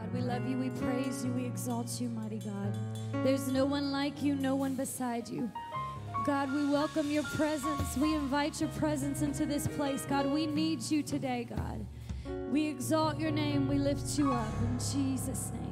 God. We love you, we praise you, we exalt you, mighty God. There's no one like you, no one beside you. God, we welcome your presence. We invite your presence into this place. God, we need you today, God. We exalt your name. We lift you up in Jesus' name.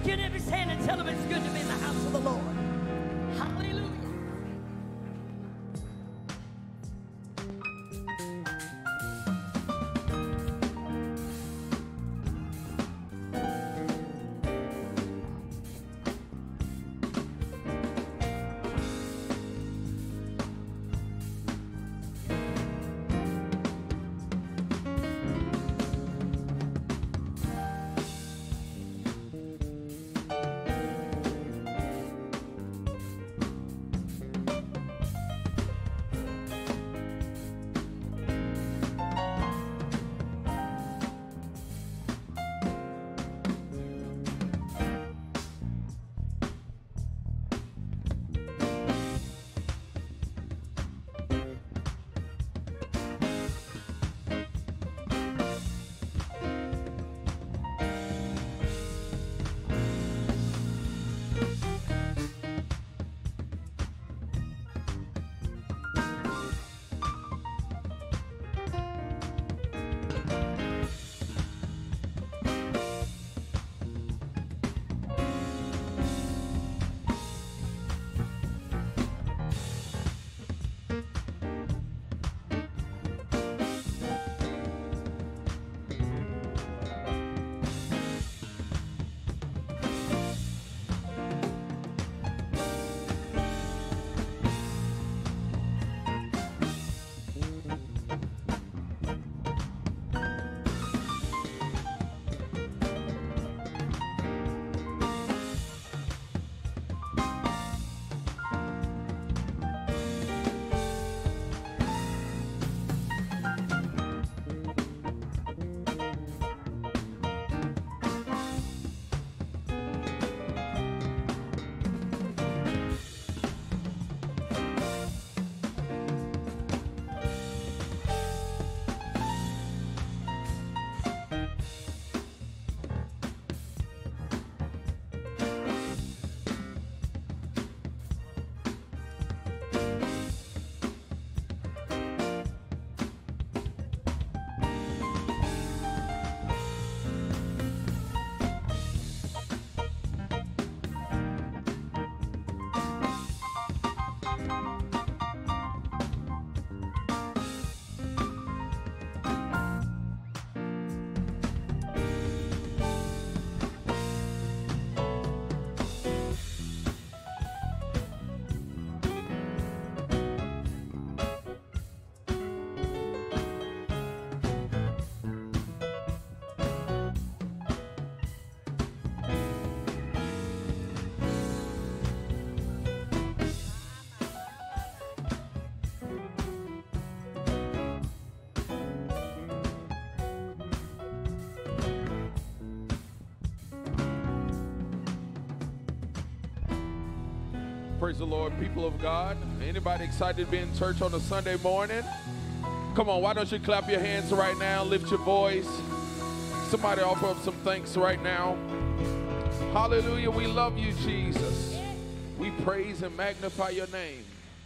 your neighbor's hand and tell him it's good to be in the house of the Lord. Hallelujah. Praise the Lord, people of God. Anybody excited to be in church on a Sunday morning? Come on, why don't you clap your hands right now, lift your voice. Somebody offer up some thanks right now. Hallelujah, we love you, Jesus. We praise and magnify your name.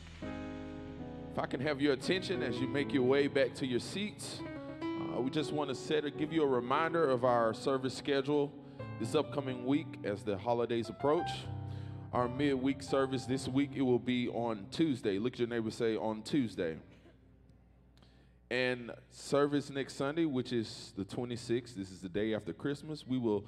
If I can have your attention as you make your way back to your seats, we just want to give you a reminder of our service schedule this upcoming week as the holidays approach. Our midweek service this week, it will be on Tuesday. Look at your neighbor, say on Tuesday. And service next Sunday, which is the 26th, this is the day after Christmas, we will,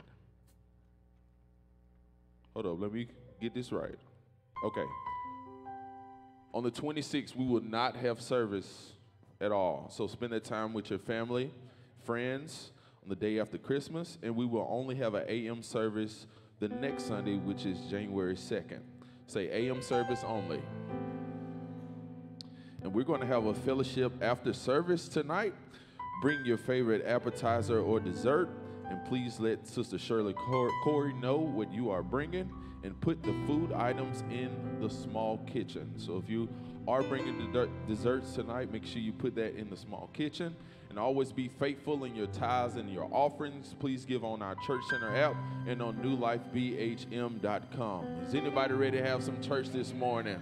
hold up, let me get this right. Okay. On the 26th, we will not have service at all. So spend that time with your family, friends on the day after Christmas, and we will only have an AM service the next Sunday, which is January 2nd. Say AM service only. And we're going to have a fellowship after service tonight. Bring your favorite appetizer or dessert, and please let Sister Shirley Corey know what you are bringing, and put the food items in the small kitchen. So if you are bringing the desserts tonight, make sure you put that in the small kitchen. And always be faithful in your tithes and your offerings. Please give on our Church Center app and on newlifebhm.com. Is anybody ready to have some church this morning?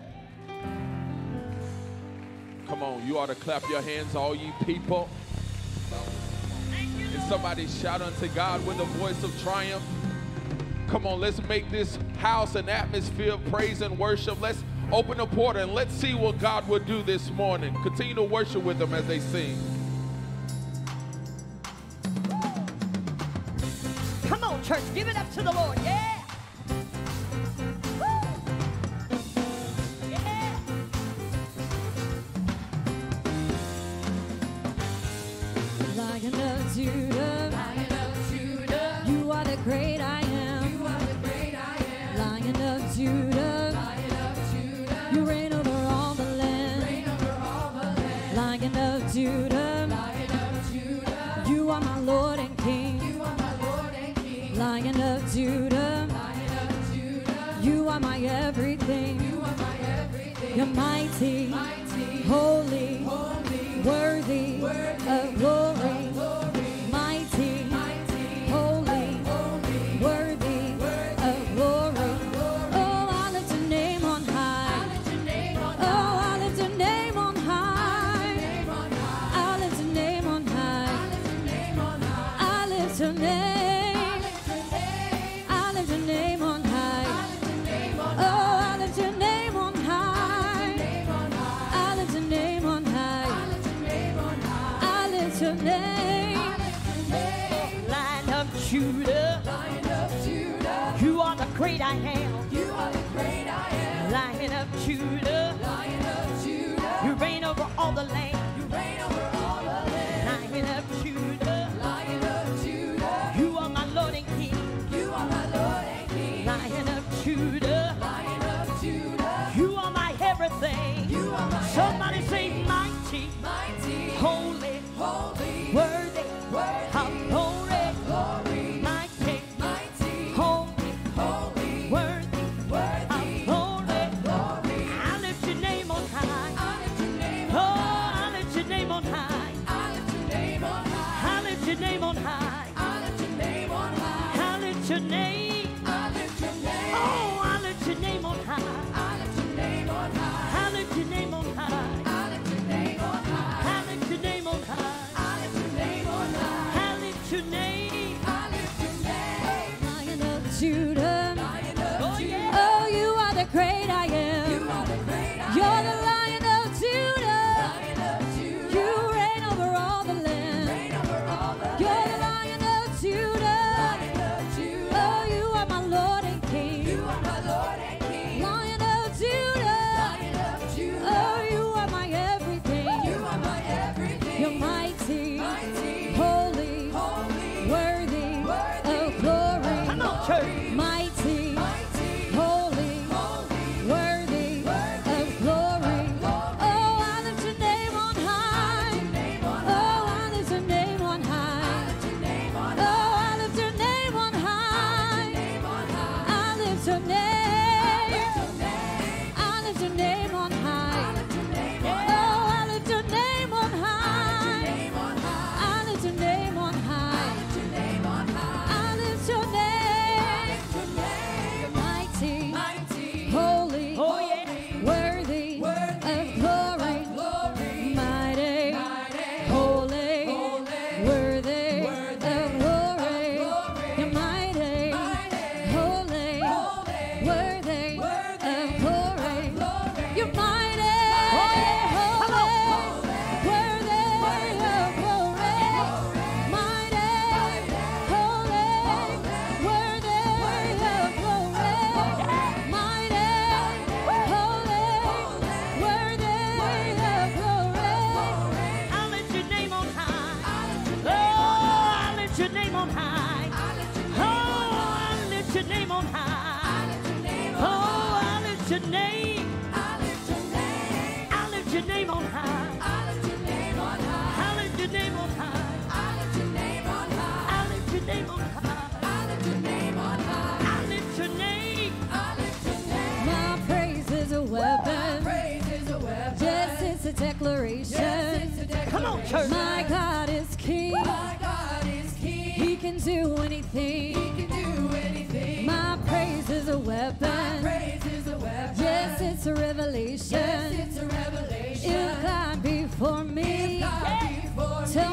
Come on, you ought to clap your hands, all you people. And somebody shout unto God with a voice of triumph. Come on, let's make this house an atmosphere of praise and worship. Let's open the portal and let's see what God will do this morning. Continue to worship with them as they sing. Come on, church, give it up to the Lord. Yeah. Woo. Yeah. Lion of Judah, Lion of Judah, you are the great I am. you are the great I am. Lion of Judah, Lion of Judah, you reign over all the land. reign over all the land. Lion of Judah, Lion of Judah, you are my Lord and King. you are my Lord and King. Lion of Judah, Lion of Judah, you are my everything. you are my everything. You're mighty, Mighty, holy, holy, worthy of glory. glory, Mighty, mighty, holy, holy, worthy of glory. Oh, I lift your name on high. lift your name on Oh, high. I lift your name on high. Name on high. I lift your name on high. Lift your name on high. I lift your name. Lift your name. I lift your name on high. Lift your name on Oh, I lift your name on high. name on high. I lift your name on high. Lift your name on high. I lift your name. Lift your name. Lion of Judah, Lion of Judah, you are the great I am. you are the great I am. Lion of Judah, Lion of Judah, you reign over all the land. you reign over all the land. Lion of Judah, Lion of Judah, you are my Lord and King. you are my Lord and King. Lion of Judah, Lion of Judah, you are my everything. you are my Somebody say mighty, mighty, holy, holy, worthy, worthy, of glory, glory, mighty, mighty, holy, holy, worthy, worthy, of glory. glory. I lift your name on high. I lift your name Oh, on high. I lift your name on high. I lift your name on high. I lift your name on high. I lift your name on high. I lift your name. I lift your name. Oh, I lift your name on high. I lift your name on high. I lift your name on high. I lift your name on high. I lift your name on high. I lift your name on high. I lift your name. I lift your name. Lion of Judah. Lion of Oh, Judah, yeah. Oh, you are the great I am. you are the great I You're am. the Lion of Judah. Lion of Judah, You reign over all the land. reign over all the You're the land. Lion of Judah. Lion of Judah, Oh, you are my Lord and King. you are my Lord and King. Lion of Judah. Lion of Judah, Oh, you are my everything. you are my everything. You're mighty, Mighty, holy, holy, worthy worthy of glory. Come on, church. Mighty, mighty, holy, holy, worthy worthy of glory. glory. Oh, I lift your name on high. name on Oh, I lift your name on I high. lift your name on Oh, high. I lift your name on high. Name on high. I lift your name. I lift your name on high. Lift your name on Oh, I lift your name on high. name on high. I lift your name on high. Lift your name on high. I lift your name. Lift your name. Mighty, Mighty, holy, Oh, yeah. worthy of glory. glory, Mighty, holy, worthy of glory. You're mighty, holy, worthy of glory. You're mighty, holy, worthy of glory. Mighty, holy, worthy of glory. Mighty, holy, worthy of glory. I lift your name on high. Oh, I lift your name on high. Oh, I lift your name on high. Oh, I lift your name. I lift your name. I lift your name on high. I lift your name on high. I lift your name on high. I lift your name on high. I lift your name on high. I lift your name on high. I lift your name. I lift your name. My praise is a weapon. Praise is a weapon. Yes, it's a declaration. It's a declaration. Come on, church. My God is King. My God is King. He can do anything. He can do anything. My praise is a weapon. Praise is a weapon. Yes, it's a revelation. Yes, it's a revelation. If God be for me, God be for tell me who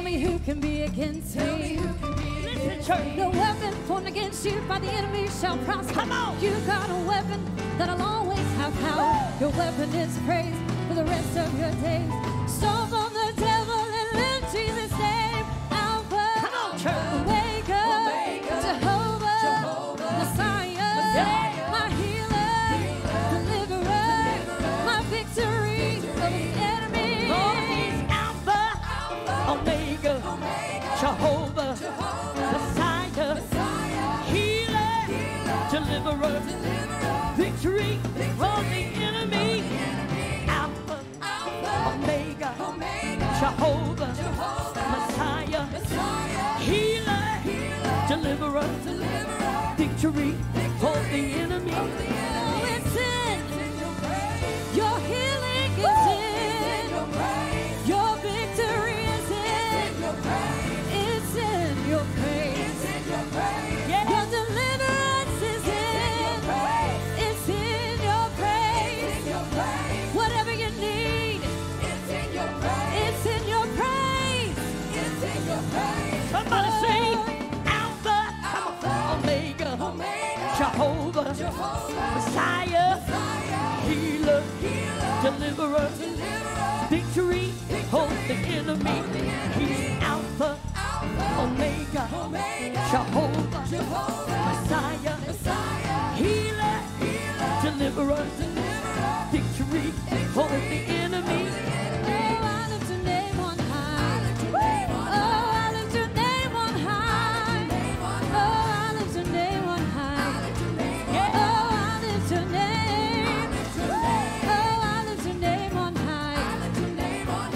can be against me. Listen, church. No weapon formed against you by the enemy shall prosper. Come on. You got a weapon that'll always have power. Your weapon is praise for the rest of your days. Stomp on the devil and lift Jesus' name. Alpha, Come on, church. Omega, Jehovah, Messiah, my healer, deliverer, my victory over the enemy. Oh, he's Alpha, Omega, Jehovah, Messiah, healer, deliverer, victory from the enemy. Alpha, Omega, Jehovah, Messiah, healer, deliverer, victory for the enemy. Oh, it's in your healing is in your victory is in it's in your praise. Yeah. Your deliverance is in it's in your praise. Whatever you need, it's in your praise. Somebody say Alpha, Omega, Jehovah, Messiah, healer, deliverer, victory over the enemy. He's Alpha, Omega, Jehovah, Messiah, healer, deliverer, victory over the enemy. Oh, I lift your name on high. Oh, I lift your name on high. Oh, I lift your name on high. Oh, I lift your name. Oh, I lift your name on high. I lift your name on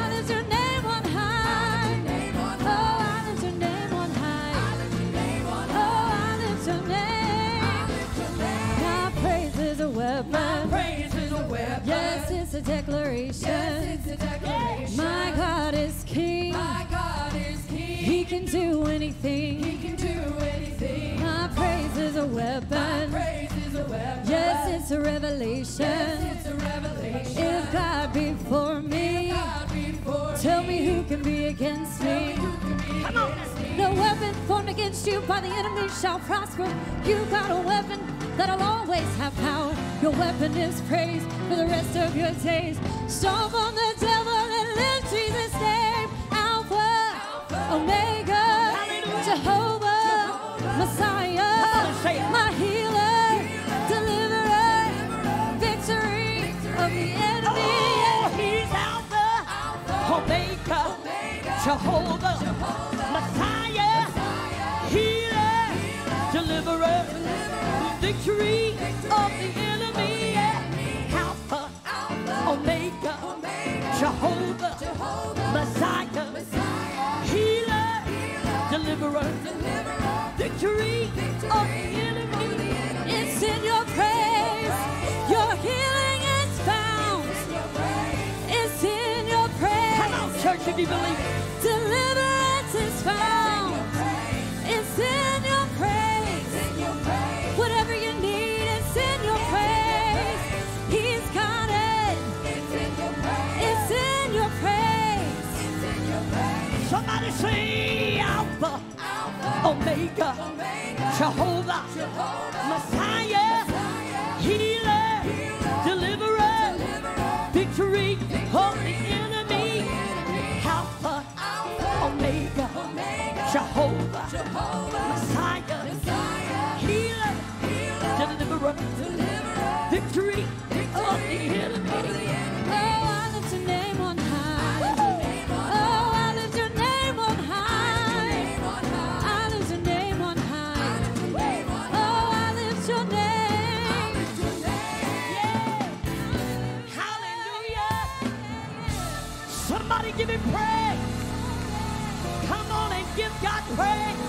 high. Oh, I lift your name on high. Oh, I lift your name. My praise is a weapon. Yes, it's a declaration. My God is King. He can do anything. My praise is a weapon. Yes, it's a revelation. If God be for me, tell me who can be against me. Come on. No weapon formed against you by the enemy shall prosper. You got a weapon that'll always have power. Your weapon is praise for the rest of your days. Stomp on the devil and lift Jesus' name. Alpha, Omega, Jehovah, Messiah, my healer, deliverer, victory of the enemy. Oh, he's Alpha, Omega, Jehovah, Messiah, healer, deliverer, victory of the enemy. Alpha, Omega, Jehovah, Messiah, healer, deliverer, victory of the enemy. It's in your praise. Your healing is found. It's in your praise. Come on, church, if you believe it. Deliverance is found. It's in your praise. Whatever you need, it's in your praise. He's got it. It's in your praise. Somebody say Alpha, Omega, Jehovah, Messiah, healer, deliverer, victory of the enemy. Alpha, Omega, Jehovah, Messiah, healer, deliverer, victory of the enemy. Oh, I lift your name on high. Oh, I lift your name on high. I lift your name on high. Oh, I lift your name. Hallelujah. Somebody give him praise. Come on and give God praise.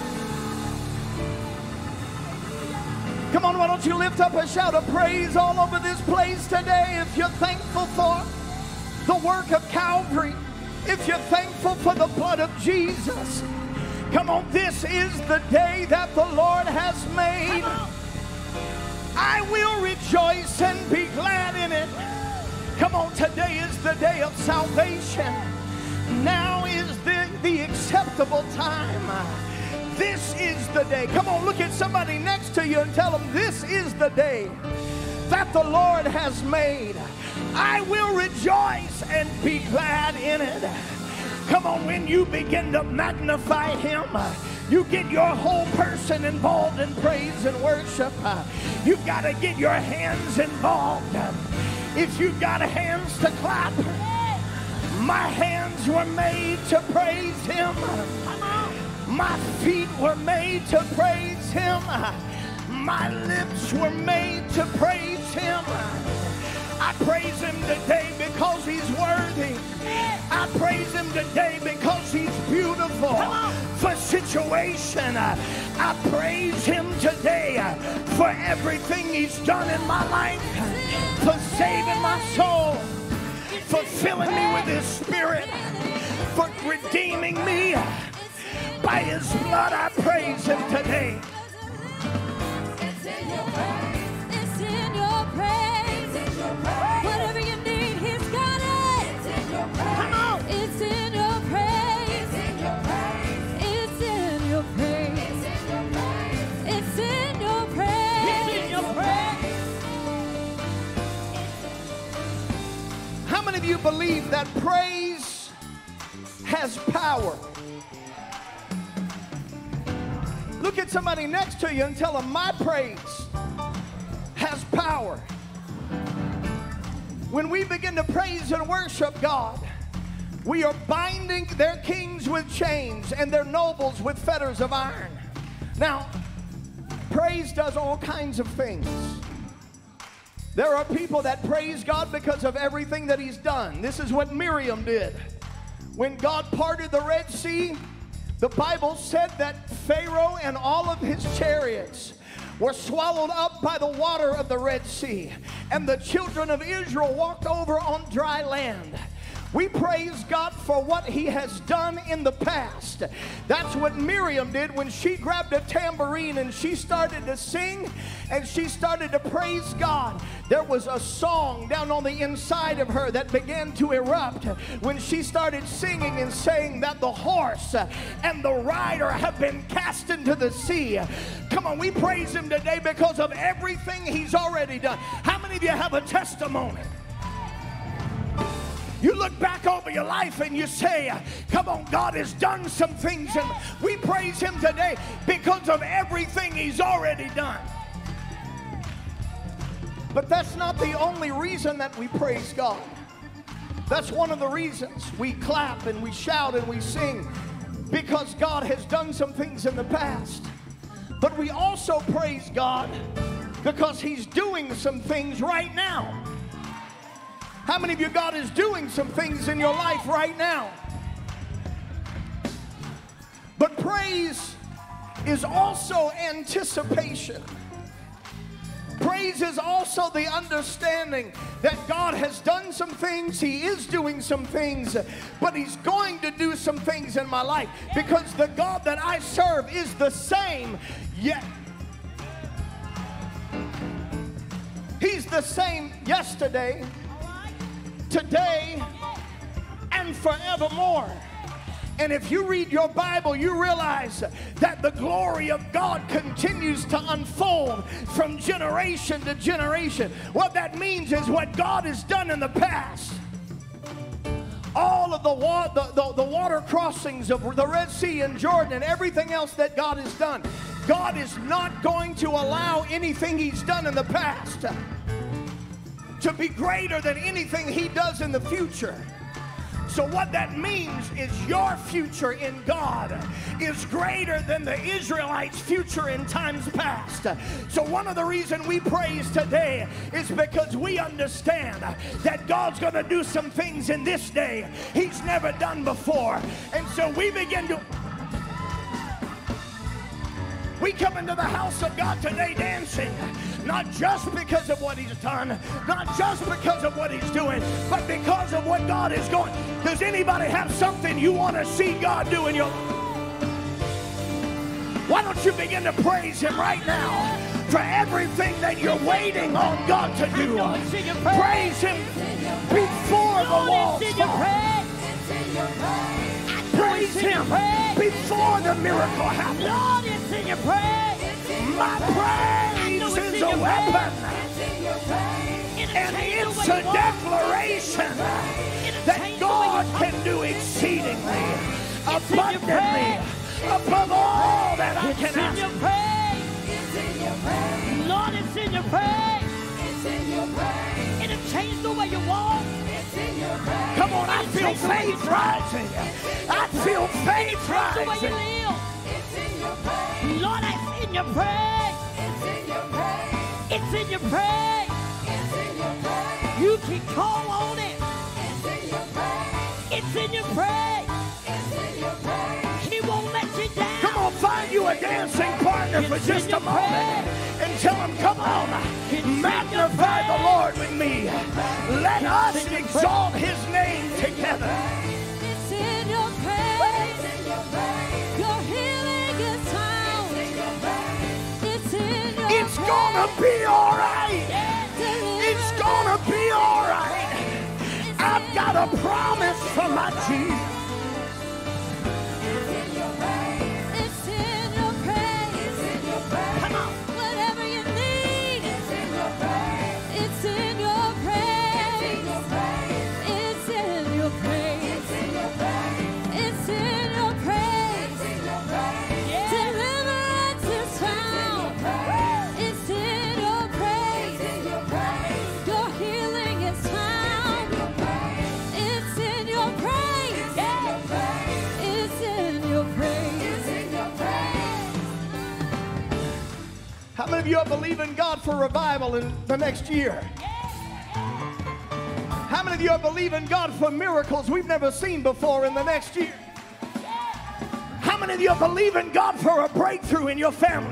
Come on, why don't you lift up a shout of praise all over this place today if you're thankful for the work of Calvary, if you're thankful for the blood of Jesus. Come on, this is the day that the Lord has made. I will rejoice and be glad in it. Come on, today is the day of salvation. Now is the acceptable acceptable time. This is the day. Come on, look at somebody next to you and tell them, this is the day that the Lord has made. I will rejoice and be glad in it. Come on, when you begin to magnify him, you get your whole person involved in praise and worship. You've got to get your hands involved. If you've got hands to clap, my hands were made to praise him. My feet were made to praise him. My lips were made to praise him. I praise him today because he's worthy. I praise him today because he's beautiful for situation. I praise him today for everything he's done in my life, for saving my soul, for filling me with his spirit, for redeeming me. By his blood I praise him today. It's in your praise. It's in your praise. It's in your praise. Whatever you need, he's got it. It's in your praise. Come on. It's in your praise. It's in your praise. It's in your praise. It's in your praise. It's in your praise. How many of you believe that praise has power? Look at somebody next to you and tell them, my praise has power. When we begin to praise and worship God, we are binding their kings with chains and their nobles with fetters of iron. Now, praise does all kinds of things. There are people that praise God because of everything that he's done. This is what Miriam did. When God parted the Red Sea, the Bible said that Pharaoh and all of his chariots were swallowed up by the water of the Red Sea, and the children of Israel walked over on dry land. We praise God for what he has done in the past. That's what Miriam did when she grabbed a tambourine and she started to sing and she started to praise God. There was a song down on the inside of her that began to erupt when she started singing and saying that the horse and the rider have been cast into the sea. Come on, we praise him today because of everything he's already done. How many of you have a testimony? You look back over your life and you say, come on, God has done some things, and we praise him today because of everything he's already done. But that's not the only reason that we praise God. That's one of the reasons we clap and we shout and we sing, because God has done some things in the past. But we also praise God because he's doing some things right now. How many of you, God is doing some things in your life right now? But praise is also anticipation. Praise is also the understanding that God has done some things, he is doing some things, but he's going to do some things in my life, because the God that I serve is the same, yet he's the same yesterday, today, and forevermore. And if you read your Bible, you realize that the glory of God continues to unfold from generation to generation. What that means is what God has done in the past. All of the water crossings of the Red Sea and Jordan and everything else that God has done. God is not going to allow anything he's done in the past to be greater than anything he does in the future. So what that means is your future in God is greater than the Israelites' future in times past. So one of the reasons we praise today is because we understand that God's going to do some things in this day he's never done before. And so we begin to... We come into the house of God today dancing, not just because of what he's done, not just because of what he's doing, but because of what God is going. Does anybody have something you want to see God do in your life? Why don't you begin to praise him right now for everything that you're waiting on God to do? Praise him before the walls fall. Praise praise Him before the miracle happens. Lord, it's in your praise. My praise is a weapon. And it's a declaration that God can do exceedingly, abundantly, above all that I It's can in ask. your praise. Lord, it's in your praise. It'll change the way you walk. Come on, I feel faith rising. I feel faith The way you rising. live. Lord, it's in your praise. It's in your praise. You can call on it. It's in your praise. He won't let you down. Come on, find you a dancing partner for just a moment and tell him, come on, magnify the Lord with me. Let us exalt His name together. It's in your praise. Your healing is found. It's in your It's gonna be all right. It's gonna be all right. I've got a promise from my Jesus. It's in your praise. Come on. Whatever you need. It's in your praise. It's in your praise. It's in your praise. It's in your praise. Deliverance is found. It's in your praise. Your healing is found. It's in your praise. It's in your praise. How many of you are believing God for revival in the next year? How many of you are believing God for miracles we've never seen before in the next year? How many of you are believing God for a breakthrough in your family?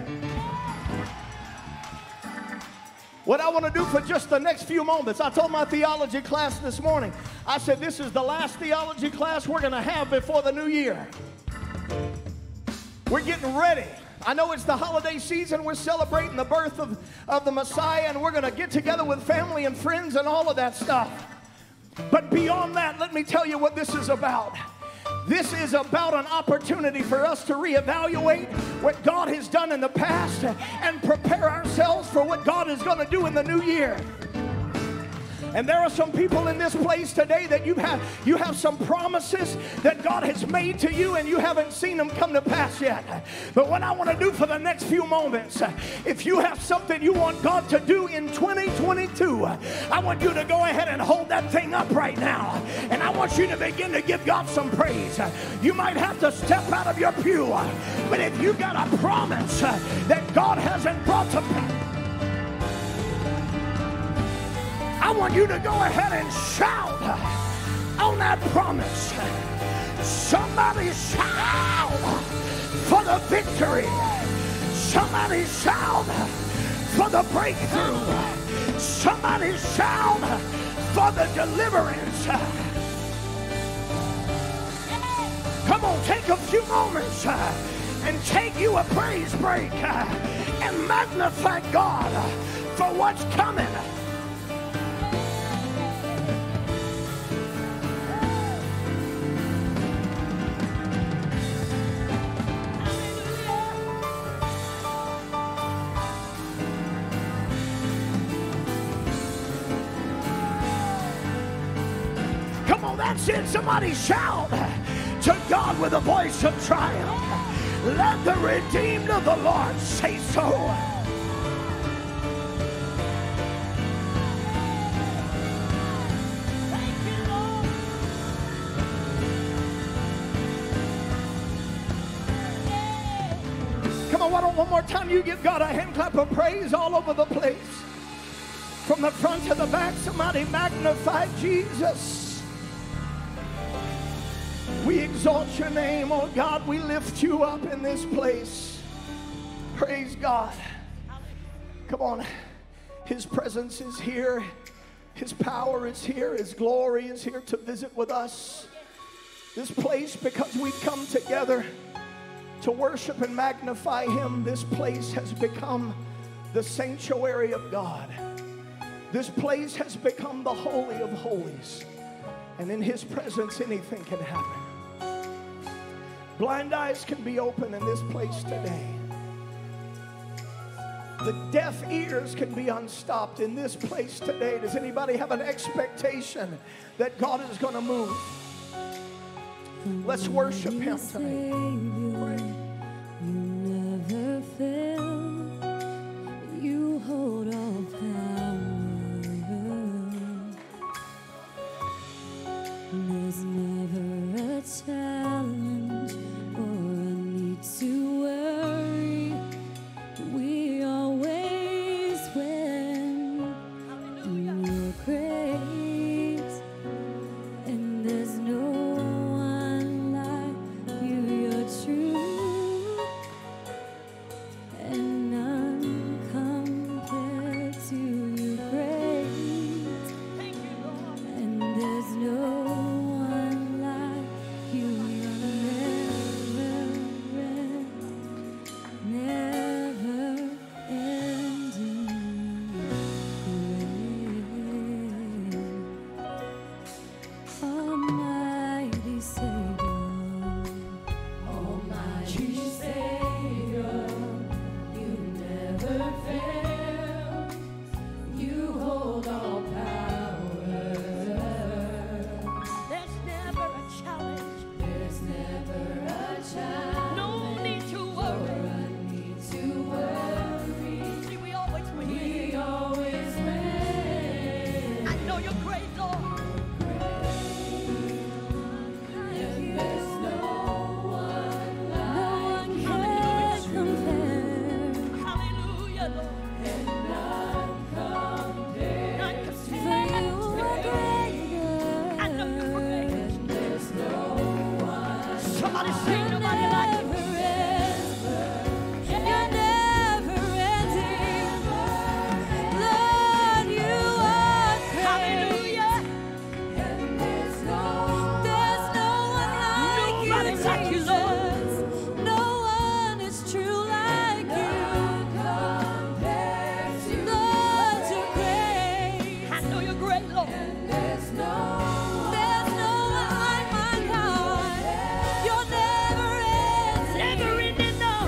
What I want to do for just the next few moments, I told my theology class this morning, I said this is the last theology class we're going to have before the new year. We're getting ready. I know it's the holiday season. We're celebrating the birth of the Messiah, and we're going to get together with family and friends and all of that stuff. But beyond that, let me tell you what this is about. This is about an opportunity for us to reevaluate what God has done in the past and prepare ourselves for what God is going to do in the new year. And there are some people in this place today that you have some promises that God has made to you and you haven't seen them come to pass yet. But what I want to do for the next few moments, if you have something you want God to do in 2022, I want you to go ahead and hold that thing up right now. And I want you to begin to give God some praise. You might have to step out of your pew, but if you got a promise that God hasn't brought to pass, I want you to go ahead and shout on that promise. Somebody shout for the victory. Somebody shout for the breakthrough. Somebody shout for the deliverance. Come on, take a few moments and take you a praise break and magnify God for what's coming. That's it. Somebody shout to God with a voice of triumph. Let the redeemed of the Lord say so. Thank you, Lord. Come on, why don't one more time you give God a hand clap of praise all over the place. From the front to the back, somebody magnify Jesus. We exalt your name, oh God. We lift you up in this place. Praise God. Come on. His presence is here. His power is here. His glory is here to visit with us. This place, because we've come together to worship and magnify Him, this place has become the sanctuary of God. This place has become the Holy of Holies. And in His presence, anything can happen. Blind eyes can be open in this place today. The deaf ears can be unstopped in this place today. Does anybody have an expectation that God is going to move? Let's worship Him tonight. You never fail. You hold all power. There's never a challenge or a need to worry. We always win. You're great, and there's no one like you. You're true, and none compared to you. Great, and there's no one like you. You're never ending grace. Almighty Savior, Almighty Savior, you never fail. You hold all power. There's never a challenge. There's never a challenge. No need to worry. I need to worry. See, we always win. We always win. I know you're great, Lord. And there's no one no like one can compare. Hallelujah, Lord. and none compared. None For compared. you are greater. I know you're great. There's no one. Somebody say nobody like you. You're never ending. Lord, you are great. Hallelujah. And there's no There's no one like Nobody you, like you, Lord. Jesus. No one is true like you. compared to. Lord, you're great. I know you're great, Lord. There's no There's no one like my God. You're never ending. Never ending, no.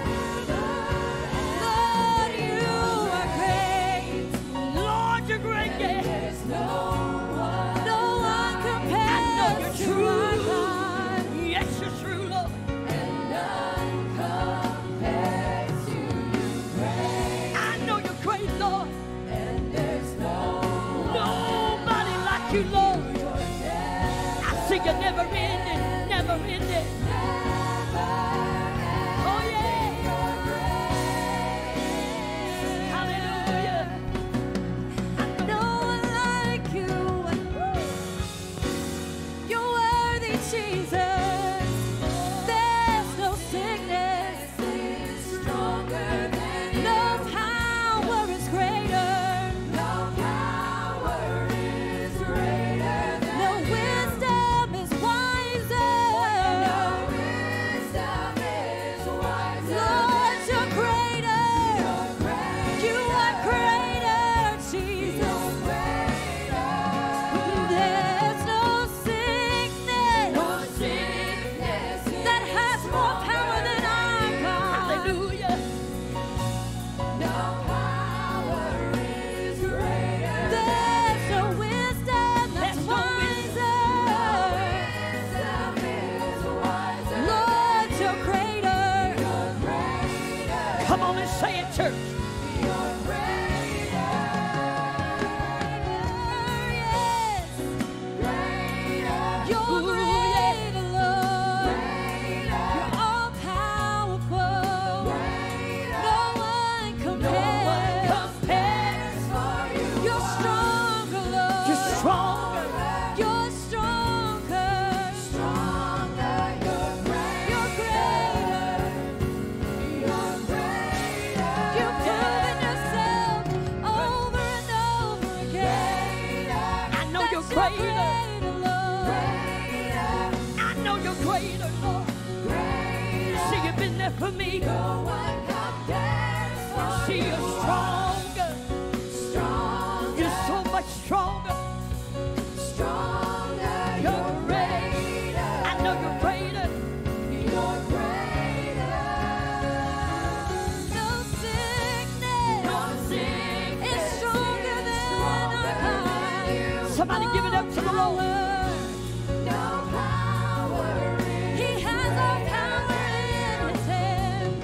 Lord, you are great. Lord, you're great, yeah. there's no one. No one compares you're to true. our God. Yes, you're true, Lord. And none compared to you. Great. I know you're great, Lord. And there's no Nobody like you, Lord. I see you never ending, never ending. Oh, yeah. Hallelujah. No one like you. You're worthy, Jesus. There's no sickness stronger than no power is greater. no power is greater than No wisdom is wiser. no wisdom is wiser. Lord, you're greater. Great. You are greater, Jesus. There's no sickness No sickness that has more power than our God. Hallelujah. no power is greater. There's no wisdom that's There's no wiser. Wisdom is wiser. Lord, you're greater. Come on and say it, church. You're greater. Yes. Greater. You're Ooh, greater, Lord. Greater. You're all powerful. No one compares. Compares. For you You're stronger, Lord. You're stronger. You're stronger. stronger. You're greater. You're greater. You're greater. You've proven yourself over and over again. I know That you're you're greater. greater, Lord. I know you're greater, Lord. See, you've been there for me. No one compares for See, you're stronger. stronger. You're so much stronger. Stronger. You're greater. I know you're greater. You're Somebody give it up to the Lord. No power in He has all power in his hand.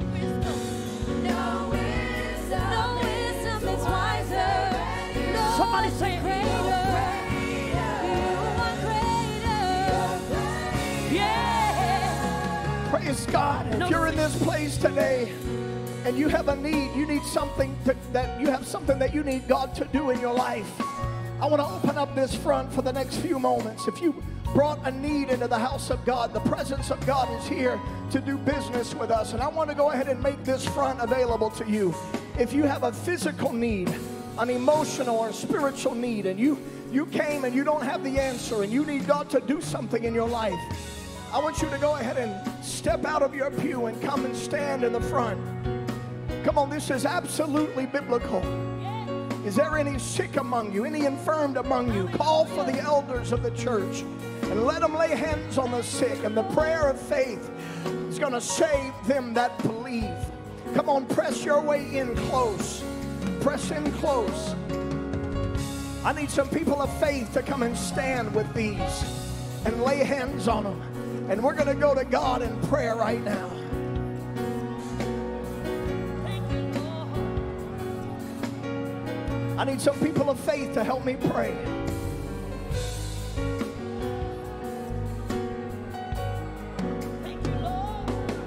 no wisdom. No wisdom is wiser. No Somebody one's say it. greater. You are greater. Yeah. Praise God. If you're in this place today and you have a need, you need something that you need God to do in your life, I want to open up this front for the next few moments. If you brought a need into the house of God, the presence of God is here to do business with us. And I want to go ahead and make this front available to you. If you have a physical need, an emotional or spiritual need, and you came and you don't have the answer and you need God to do something in your life, I want you to go ahead and step out of your pew and come and stand in the front. Come on, this is absolutely biblical. Is there any sick among you, any infirmed among you? Call for the elders of the church and let them lay hands on the sick, and the prayer of faith is going to save them that believe. Come on, press your way in close. Press in close. I need some people of faith to come and stand with these and lay hands on them. And we're going to go to God in prayer right now. I need some people of faith to help me pray. Thank you, Lord.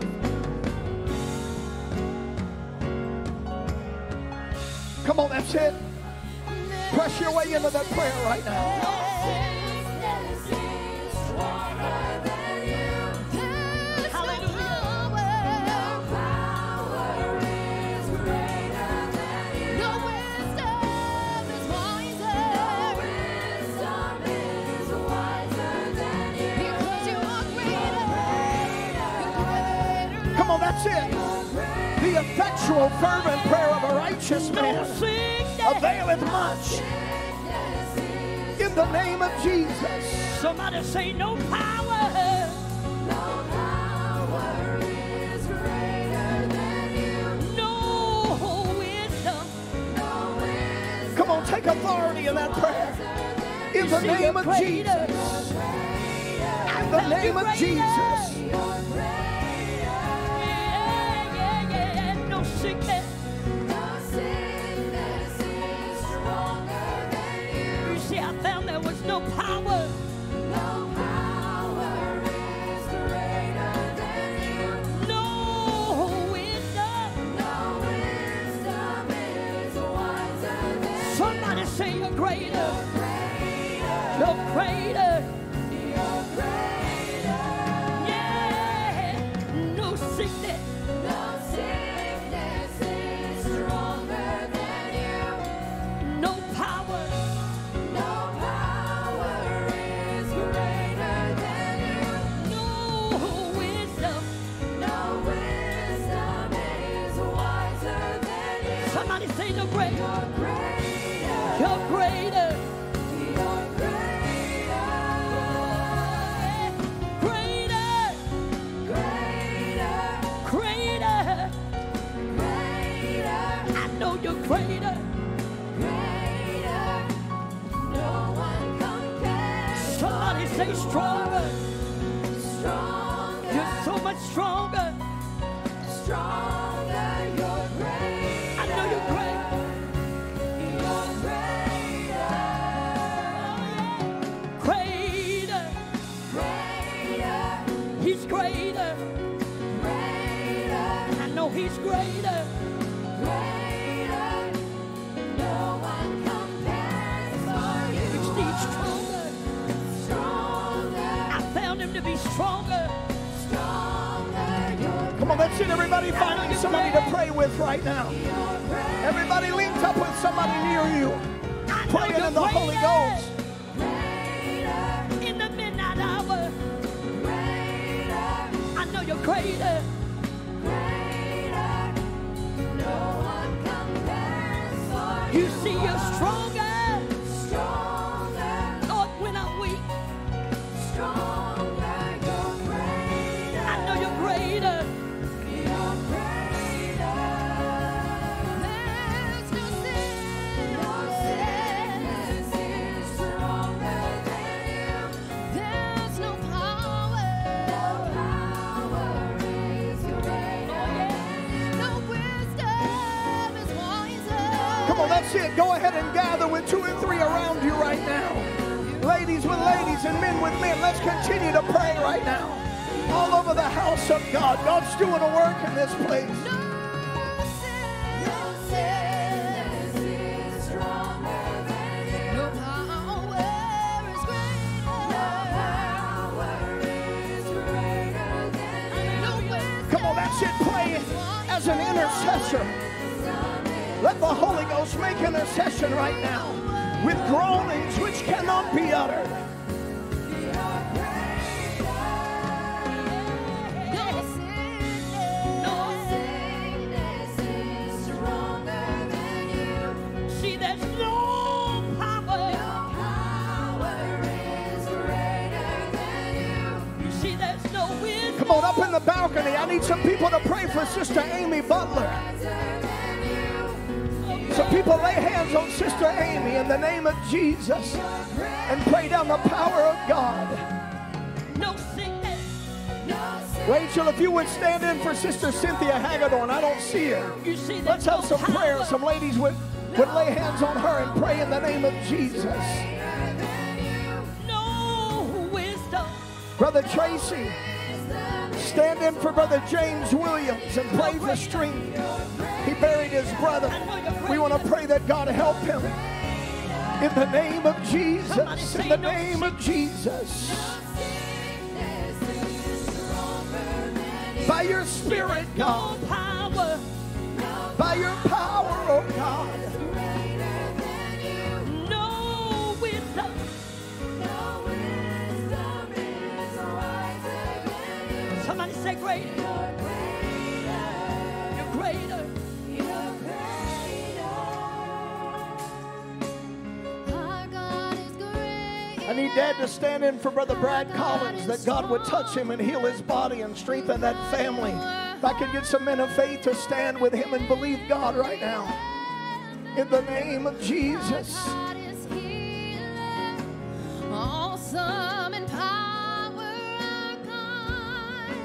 Come on, that's it. Press your way into that prayer right now. Sickness is stronger than you. Hallelujah. No power is greater than you. No wisdom is wiser. No wisdom is wiser than you. Because you are greater. Come on, that's it. The effectual, fervent prayer of a righteous No man sickness. availeth much. In the name of Jesus. Somebody say no power. No power is greater than you. No wisdom. No wisdom. Come on, take authority in that prayer. In the name of Jesus. In the name of Jesus. Yeah. No sickness. No sickness is stronger than you. You see, I found there was no power. No power is greater than you. No wisdom. No wisdom is wiser than Somebody say you're greater. greater. You're greater. You're greater. Yeah. No sickness. No sickness is stronger than you. No power. No power is greater than you. No wisdom. No wisdom is wiser than you. Somebody say you're greater. You're greater. You're greater. You're greater. Greater. Greater. Greater. Greater. I know you're greater. Greater. No one compares. Somebody say stronger. Stronger. You're so much stronger. Stronger. You're greater. I know you're great. You're greater. Greater. Greater. He's greater. Greater. I know he's greater. Greater. No one compares for you. He's need stronger. Stronger. I found him to be stronger. Stronger. You're Come on, that's it, everybody. Finding somebody to pray with right now. Everybody linked up with somebody near you. I know Praying you're in the Holy greater. Ghost. greater. In the midnight hour, Greater. I know you're greater. Greater. No one compares for You see, you're stronger. Stronger. Lord, when I'm weak, Stronger. You're greater. I know you're greater. You're greater. There's no sin. No sickness is Go ahead and gather with 2 and 3 around you right now. Ladies with ladies and men with men. Let's continue to pray right now. All over the house of God. God's doing a work in this place. Come on, that's it. Pray as an intercessor. Let the Holy Ghost make intercession right now with groanings which cannot be uttered. See, there's no power. You see, there's no wisdom. Come on, up in the balcony. I need some people to pray for Sister Amy Butler. Some people lay hands on Sister Amy in the name of Jesus and pray down the power of God. No sickness. Rachel, if you would stand in for Sister Cynthia Hagedorn, I don't see her. You see, Let's there's have no some prayer. power. Some ladies would lay hands on her and pray in the name of Jesus. No wisdom. Brother Tracy, stand in for Brother James Williams and pray for strength. He buried his brother. We want to pray that God help him. In the name of Jesus. In the name of Jesus. By your Spirit, God. No power. By your power, oh God. No wisdom. Somebody say greater. You're greater. I need Dad to stand in for Brother Brad Collins, that God would touch him and heal his body and strengthen that family. If I could get some men of faith to stand with him and believe God right now. In the name of Jesus. Awesome in power, our God.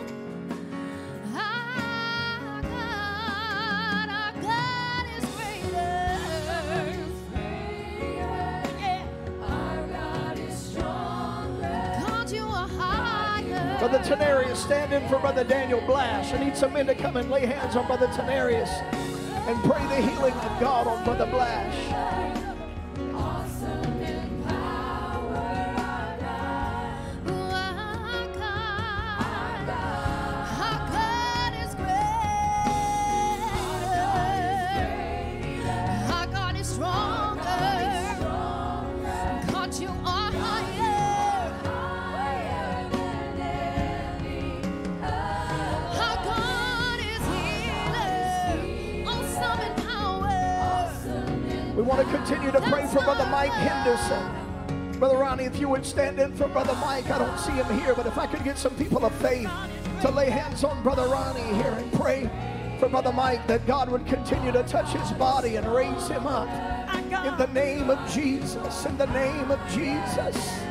Our God is greater. Our God is stronger. God, you are higher. Brother Tenarius, stand in for Brother Daniel Blash. I need some men to come and lay hands on Brother Tenarius and pray the healing of God on Brother Blash. We want to continue to pray for Brother Mike Henderson. Brother Ronnie, if you would stand in for Brother Mike. I don't see him here, but if I could get some people of faith to lay hands on Brother Ronnie here and pray for Brother Mike, that God would continue to touch his body and raise him up. In the name of Jesus. In the name of Jesus.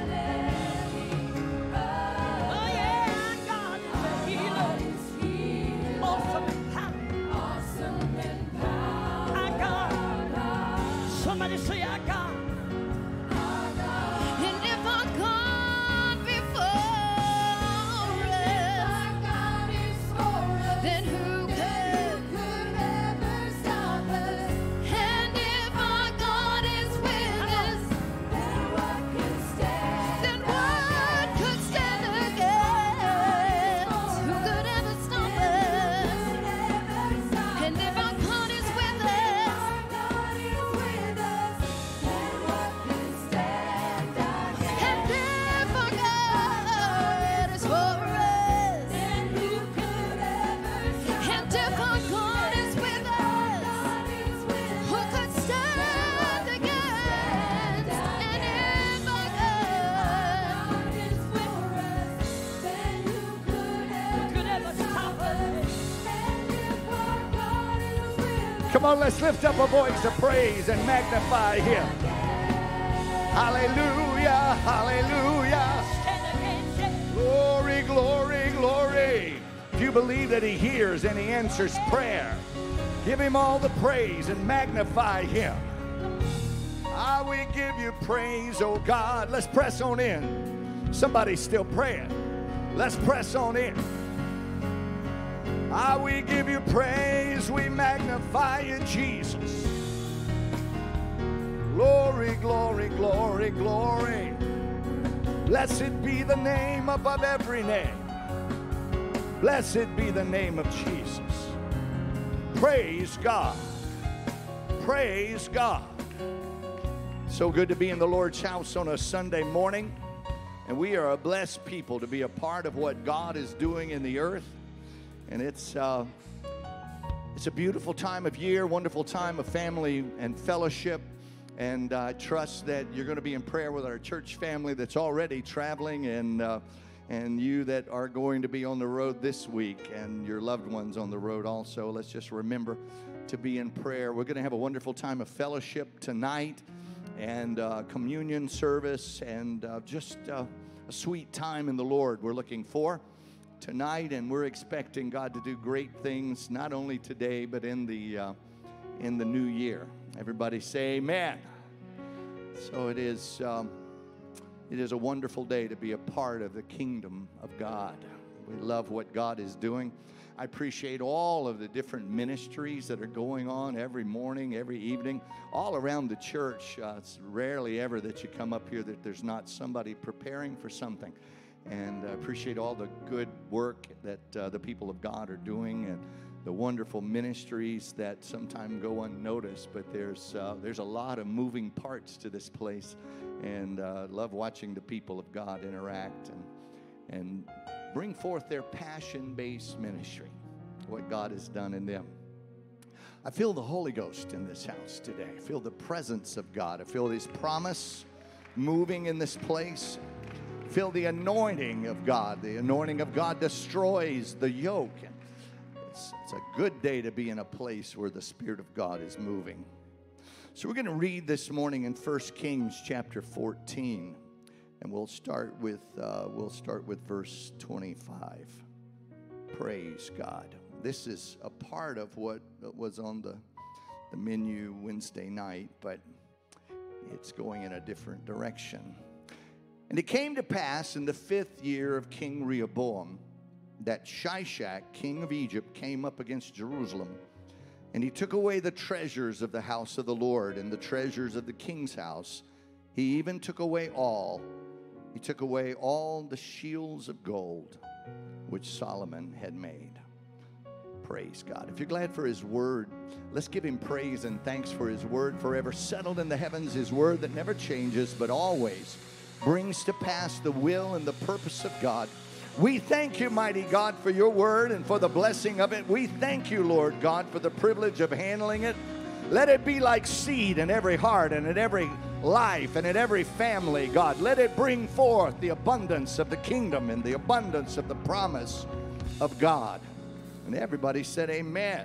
Somebody say, our God. And if our God before us, then who could ever stop us? And if our God is with us, then what can stand? Then what could stand against? Who could ever stop us? And if our God is with us, Come on, let's lift up a voice of praise and magnify him. Hallelujah, hallelujah. Glory, glory, glory. If you believe that he hears and he answers prayer, give him all the praise and magnify him. Ah, we give you praise, oh God. Let's press on in. Somebody's still praying. Let's press on in. Ah, we give you praise. We magnify you, Jesus. Glory, glory, glory, glory. Blessed be the name above every name. Blessed be the name of Jesus. Praise God. Praise God. So good to be in the Lord's house on a Sunday morning. And we are a blessed people to be a part of what God is doing in the earth. And it's a beautiful time of year, wonderful time of family and fellowship. And I trust that you're going to be in prayer with our church family that's already traveling, and you that are going to be on the road this week, and your loved ones on the road also. Let's just remember to be in prayer. We're going to have a wonderful time of fellowship tonight, and communion service, and just a sweet time in the Lord we're looking for tonight. And we're expecting God to do great things, not only today, but in the new year. Everybody say amen. So it is a wonderful day to be a part of the kingdom of God. We love what God is doing. I appreciate all of the different ministries that are going on every morning, every evening, all around the church. It's rarely ever that you come up here that there's not somebody preparing for something. And I appreciate all the good work that the people of God are doing, and the wonderful ministries that sometimes go unnoticed. But there's a lot of moving parts to this place, and love watching the people of God interact and bring forth their passion-based ministry, what God has done in them. I feel the Holy Ghost in this house today. I feel the presence of God. I feel His promise moving in this place. I feel the anointing of God. The anointing of God destroys the yoke. It's a good day to be in a place where the Spirit of God is moving. So we're going to read this morning in 1 Kings chapter 14, and we'll start with verse 25. Praise God. This is a part of what was on the menu Wednesday night, but it's going in a different direction. And it came to pass in the 5th year of King Rehoboam that Shishak, king of Egypt, came up against Jerusalem, and he took away the treasures of the house of the Lord and the treasures of the king's house. He even took away all. He took away all the shields of gold which Solomon had made. Praise God. If you're glad for His word, let's give Him praise and thanks for His word, forever settled in the heavens, His word that never changes but always brings to pass the will and the purpose of God. We thank you, mighty God, for your word and for the blessing of it. We thank you, Lord God, for the privilege of handling it. Let it be like seed in every heart and in every life and in every family, God. Let it bring forth the abundance of the kingdom and the abundance of the promise of God. And everybody said amen.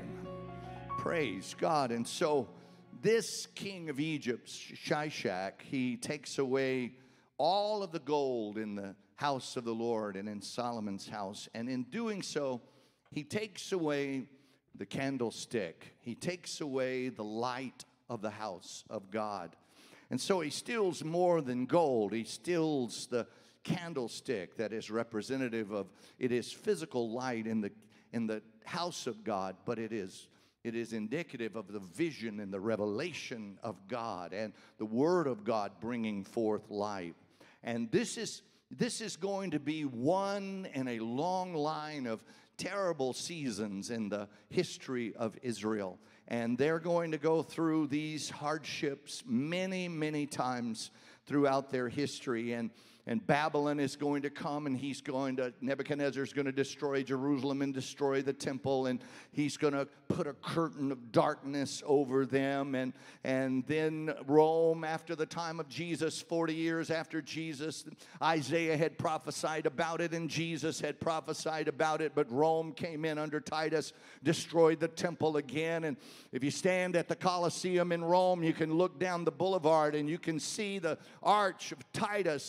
Praise God. And so this king of Egypt, Shishak, he takes away all of the gold in the house of the Lord and in Solomon's house. And in doing so, he takes away the candlestick. He takes away the light of the house of God. And so he steals more than gold. He steals the candlestick that is representative of, it is physical light in the house of God, but it is indicative of the vision and the revelation of God and the word of God bringing forth light. And this is going to be one in a long line of terrible seasons in the history of Israel. And they're going to go through these hardships many, many times throughout their history. And Babylon is going to come, and Nebuchadnezzar is going to destroy Jerusalem and destroy the temple, and he's going to put a curtain of darkness over them. And then Rome, after the time of Jesus, 40 years after Jesus, Isaiah had prophesied about it, and Jesus had prophesied about it, but Rome came in under Titus, destroyed the temple again. And if you stand at the Colosseum in Rome, you can look down the boulevard, and you can see the arch of Titus, and you can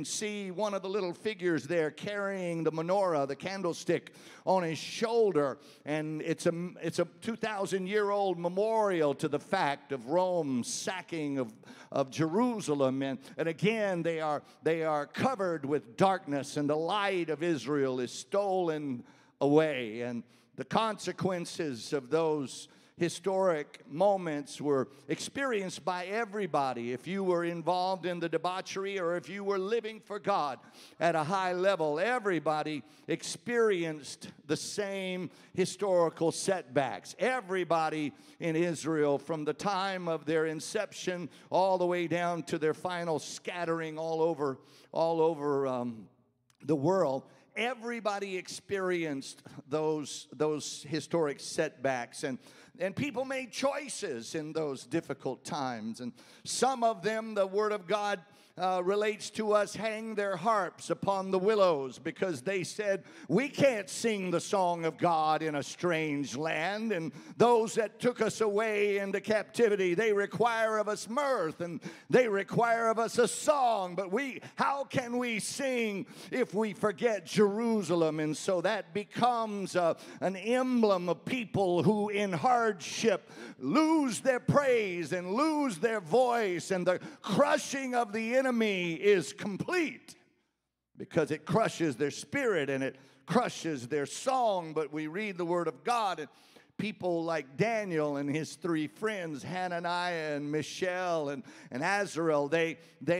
can see one of the little figures there carrying the menorah, the candlestick, on his shoulder. And it's a 2,000-year-old memorial to the fact of Rome's sacking of Jerusalem. And again, they are covered with darkness, and the light of Israel is stolen away. And the consequences of those historic moments were experienced by everybody. If you were involved in the debauchery or if you were living for God at a high level, everybody experienced the same historical setbacks. Everybody in Israel, from the time of their inception all the way down to their final scattering all over the world, everybody experienced those historic setbacks, and people made choices in those difficult times. And some of them, the Word of God relates to us, hang their harps upon the willows because they said, we can't sing the song of God in a strange land. And those that took us away into captivity, they require of us mirth and they require of us a song. But how can we sing if we forget Jerusalem? And so that becomes an emblem of people who in hardship lose their praise and lose their voice, and the crushing of the enemy is complete because it crushes their spirit and it crushes their song. But we read the Word of God, and people like Daniel and his three friends, Hananiah and Mishael and Azariah,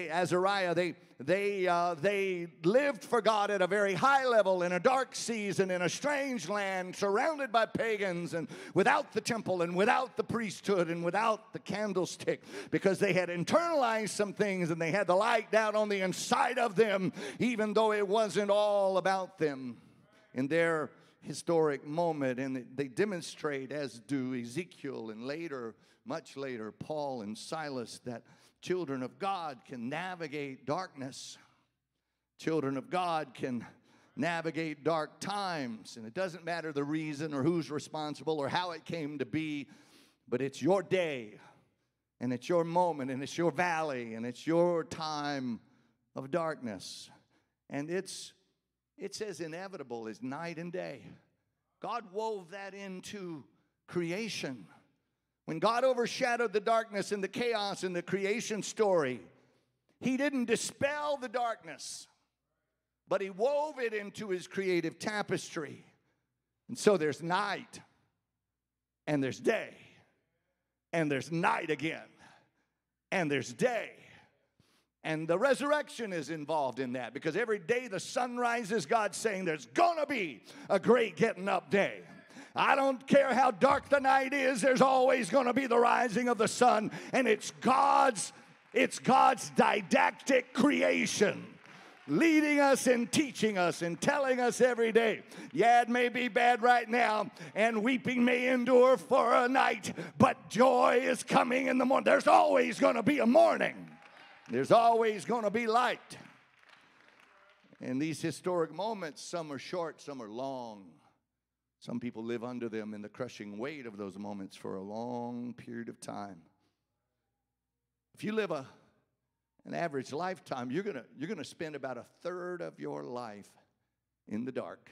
they lived for God at a very high level in a dark season, in a strange land, surrounded by pagans and without the temple and without the priesthood and without the candlestick, because they had internalized some things and they had the light down on the inside of them, even though it wasn't all about them in their historic moment. And they demonstrate, as do Ezekiel and later, much later, Paul and Silas, that children of God can navigate darkness. Children of God can navigate dark times. And it doesn't matter the reason or who's responsible or how it came to be, but it's your day, and it's your moment, and it's your valley, and it's your time of darkness. And it's as inevitable as night and day. God wove that into creation. When God overshadowed the darkness and the chaos in the creation story, He didn't dispel the darkness, but He wove it into His creative tapestry. And so there's night, and there's day, and there's night again, and there's day. And the resurrection is involved in that, because every day the sun rises, God's saying there's going to be a great getting up day. I don't care how dark the night is, there's always going to be the rising of the sun. And it's God's didactic creation, leading us and teaching us and telling us every day, yeah, it may be bad right now, and weeping may endure for a night, but joy is coming in the morning. There's always going to be a morning. There's always going to be light. And these historic moments, some are short, some are long. Some people live under them in the crushing weight of those moments for a long period of time. If you live an average lifetime, you're gonna spend about a third of your life in the dark.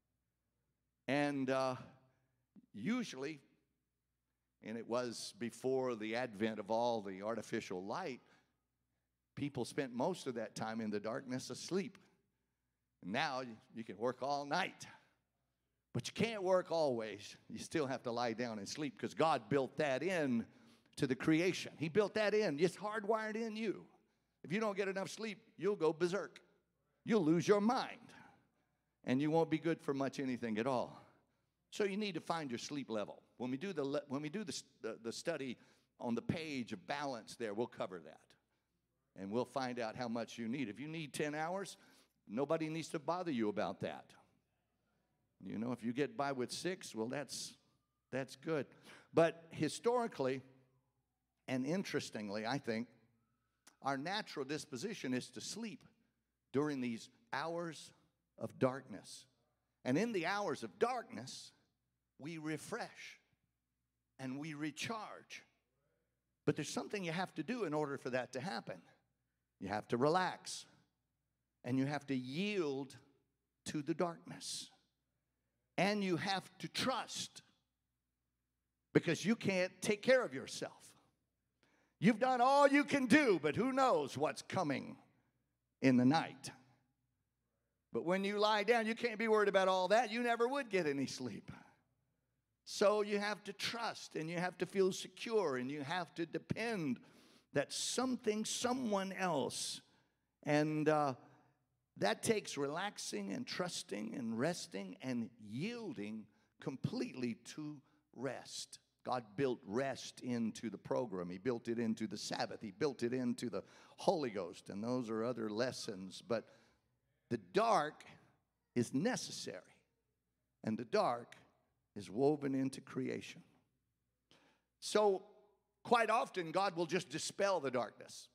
And usually, and it was before the advent of all the artificial light, people spent most of that time in the darkness asleep. And now you can work all night. But you can't work always. You still have to lie down and sleep, because God built that in to the creation. He built that in. It's hardwired in you. If you don't get enough sleep, you'll go berserk. You'll lose your mind. And you won't be good for much anything at all. So you need to find your sleep level. When we do the study on the page of balance there, we'll cover that. And we'll find out how much you need. If you need 10 hours, nobody needs to bother you about that. You know, if you get by with 6, well, that's good. But historically and interestingly, I think, our natural disposition is to sleep during these hours of darkness. And in the hours of darkness, we refresh and we recharge. But there's something you have to do in order for that to happen. You have to relax. And you have to yield to the darkness. And you have to trust, because you can't take care of yourself. You've done all you can do, but who knows what's coming in the night. But when you lie down, you can't be worried about all that. You never would get any sleep. So you have to trust, and you have to feel secure, and you have to depend that someone else. And that takes relaxing and trusting and resting and yielding completely to rest. God built rest into the program. He built it into the Sabbath. He built it into the Holy Ghost, and those are other lessons. But the dark is necessary, and the dark is woven into creation. So quite often, God will just dispel the darkness,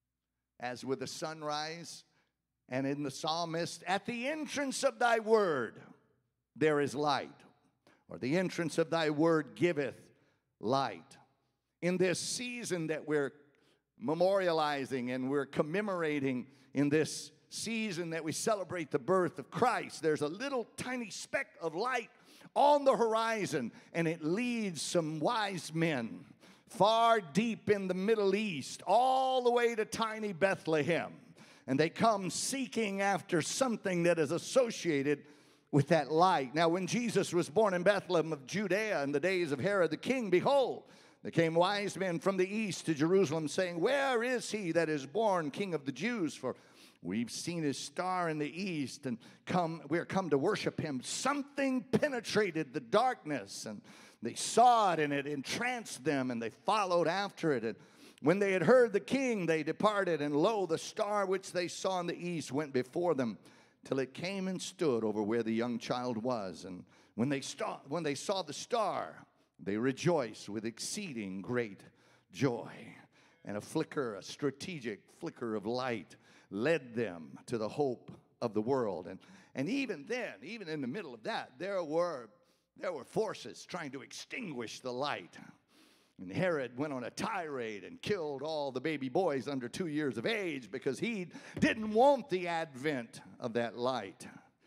as with the sunrise. And in the psalmist, at the entrance of thy word, there is light. Or the entrance of thy word giveth light. In this season that we're memorializing and we're commemorating, in this season that we celebrate the birth of Christ, there's a little tiny speck of light on the horizon, and it leads some wise men far deep in the Middle East, all the way to tiny Bethlehem. And they come seeking after something that is associated with that light. Now, when Jesus was born in Bethlehem of Judea in the days of Herod the king, behold, there came wise men from the east to Jerusalem, saying, where is he that is born King of the Jews? For we've seen his star in the east, and we're come to worship him. Something penetrated the darkness, and they saw it, and it entranced them, and they followed after it. And when they had heard the king, they departed, and lo, the star which they saw in the east went before them, till it came and stood over where the young child was. And when they saw the star, they rejoiced with exceeding great joy. And a strategic flicker of light led them to the hope of the world. And even then, even in the middle of that, there were forces trying to extinguish the light. And Herod went on a tirade and killed all the baby boys under 2 years of age because he didn't want the advent of that light.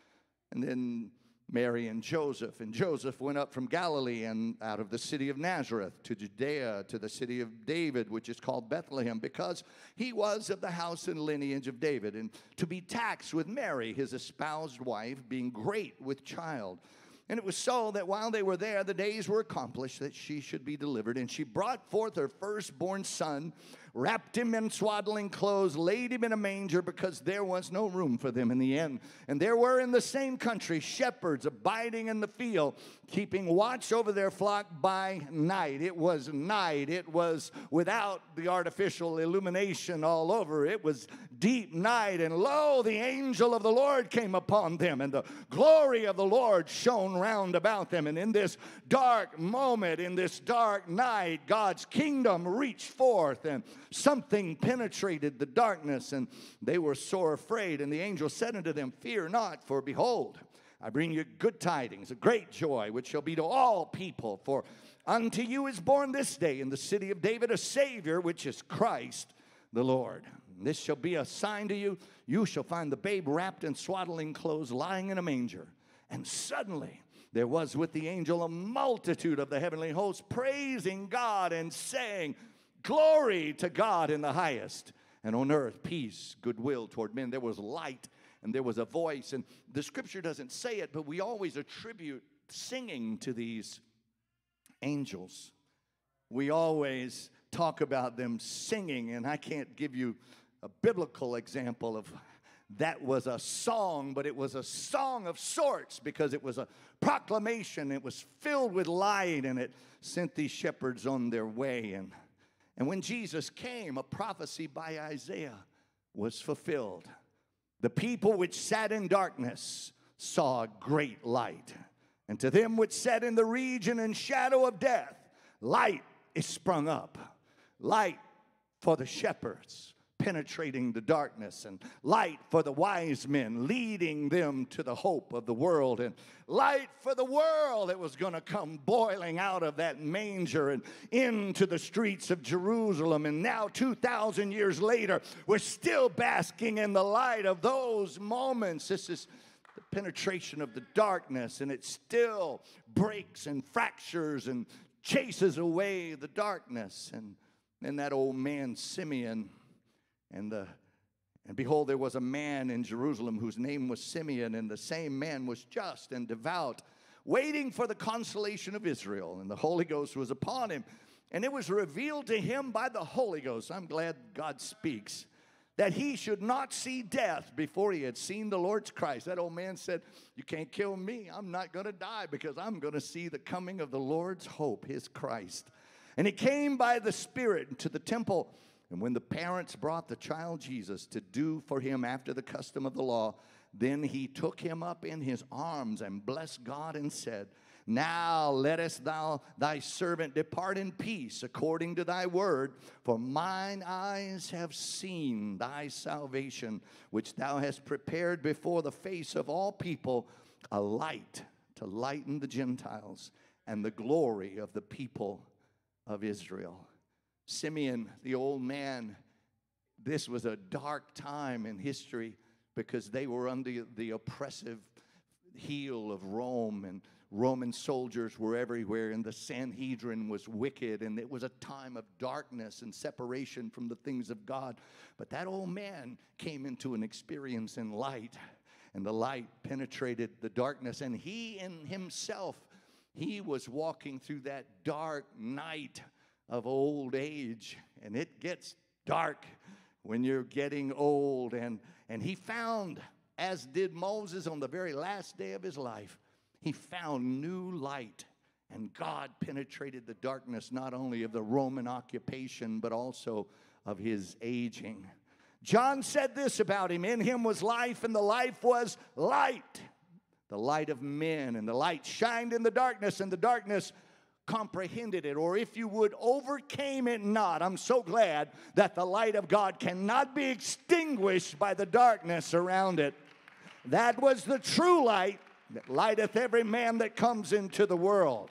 And then Mary and Joseph went up from Galilee and out of the city of Nazareth to Judea, to the city of David, which is called Bethlehem, because he was of the house and lineage of David, and to be taxed with Mary, his espoused wife, being great with child. And it was so that while they were there, the days were accomplished that she should be delivered. And she brought forth her firstborn son, wrapped him in swaddling clothes, laid him in a manger, because there was no room for them in the inn. And there were in the same country shepherds abiding in the field, keeping watch over their flock by night. It was night. It was without the artificial illumination all over. It was deep night. And lo, the angel of the Lord came upon them, and the glory of the Lord shone round about them. And in this dark moment, in this dark night, God's kingdom reached forth, and something penetrated the darkness, and they were sore afraid. And the angel said unto them, fear not, for behold, I bring you good tidings, a great joy, which shall be to all people. For unto you is born this day in the city of David a Savior, which is Christ the Lord. And this shall be a sign to you. You shall find the babe wrapped in swaddling clothes, lying in a manger. And suddenly there was with the angel a multitude of the heavenly hosts, praising God and saying, glory to God in the highest, and on earth peace, goodwill toward men. There was light, and there was a voice. And the scripture doesn't say it, but we always attribute singing to these angels. We always talk about them singing, and I can't give you a biblical example of that was a song, but it was a song of sorts, because it was a proclamation. It was filled with light, and it sent these shepherds on their way. And when Jesus came, a prophecy by Isaiah was fulfilled. The people which sat in darkness saw a great light. And to them which sat in the region and shadow of death, light is sprung up. Light for the shepherds, penetrating the darkness, and light for the wise men, leading them to the hope of the world, and light for the world that was going to come boiling out of that manger and into the streets of Jerusalem. And now 2,000 years later, we're still basking in the light of those moments. This is the penetration of the darkness, and it still breaks and fractures and chases away the darkness. And then that old man Simeon, and behold, there was a man in Jerusalem whose name was Simeon, and the same man was just and devout, waiting for the consolation of Israel. And the Holy Ghost was upon him, and it was revealed to him by the Holy Ghost. I'm glad God speaks, that he should not see death before he had seen the Lord's Christ. That old man said, you can't kill me. I'm not going to die, because I'm going to see the coming of the Lord's hope, his Christ. And he came by the Spirit into the temple. And when the parents brought the child Jesus to do for him after the custom of the law, then he took him up in his arms and blessed God and said, now lettest thou thy servant depart in peace according to thy word, for mine eyes have seen thy salvation, which thou hast prepared before the face of all people, a light to lighten the Gentiles and the glory of the people of Israel. Simeon, the old man, this was a dark time in history, because they were under the oppressive heel of Rome, and Roman soldiers were everywhere, and the Sanhedrin was wicked, and it was a time of darkness and separation from the things of God. But that old man came into an experience in light, and the light penetrated the darkness, and he in himself, he was walking through that dark night of old age. And it gets dark when you're getting old. And he found, as did Moses on the very last day of his life, he found new light. And God penetrated the darkness, not only of the Roman occupation, but also of his aging. John said this about him: in him was life, and the life was light, the light of men. And the light shined in the darkness, and the darkness comprehended it, or if you would, overcame it not. I'm so glad that the light of God cannot be extinguished by the darkness around it. That was the true light that lighteth every man that comes into the world.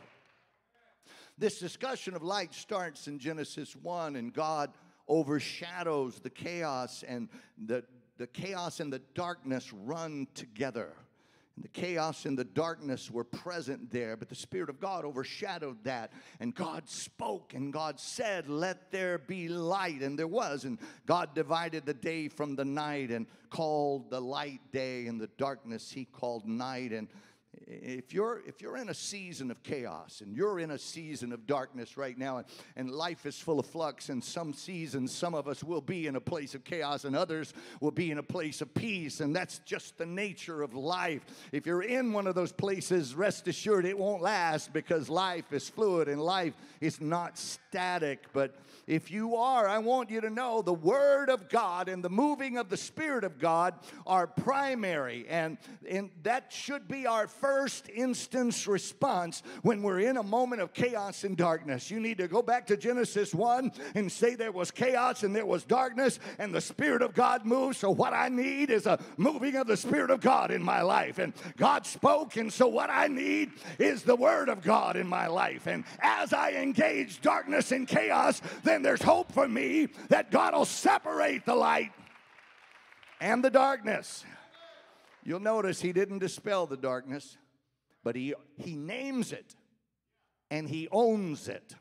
This discussion of light starts in Genesis 1, and God overshadows the chaos, and the chaos and the darkness run together. And the chaos and the darkness were present there, but the Spirit of God overshadowed that. And God spoke, and God said, let there be light. And there was. And God divided the day from the night and called the light day, and the darkness he called night. And if you're in a season of chaos, and you're in a season of darkness right now, and life is full of flux, and some seasons, some of us will be in a place of chaos, and others will be in a place of peace, and that's just the nature of life. If you're in one of those places, rest assured it won't last, because life is fluid and life is not static. But if you are, I want you to know the Word of God and the moving of the Spirit of God are primary, and that should be our first instance response when we're in a moment of chaos and darkness. You need to go back to Genesis 1 and say there was chaos and there was darkness, and the Spirit of God moved. So what I need is a moving of the Spirit of God in my life. And God spoke, and so what I need is the Word of God in my life. And as I engage darkness and chaos, then there's hope for me that God will separate the light and the darkness. You'll notice he didn't dispel the darkness, but he names it, and he owns it,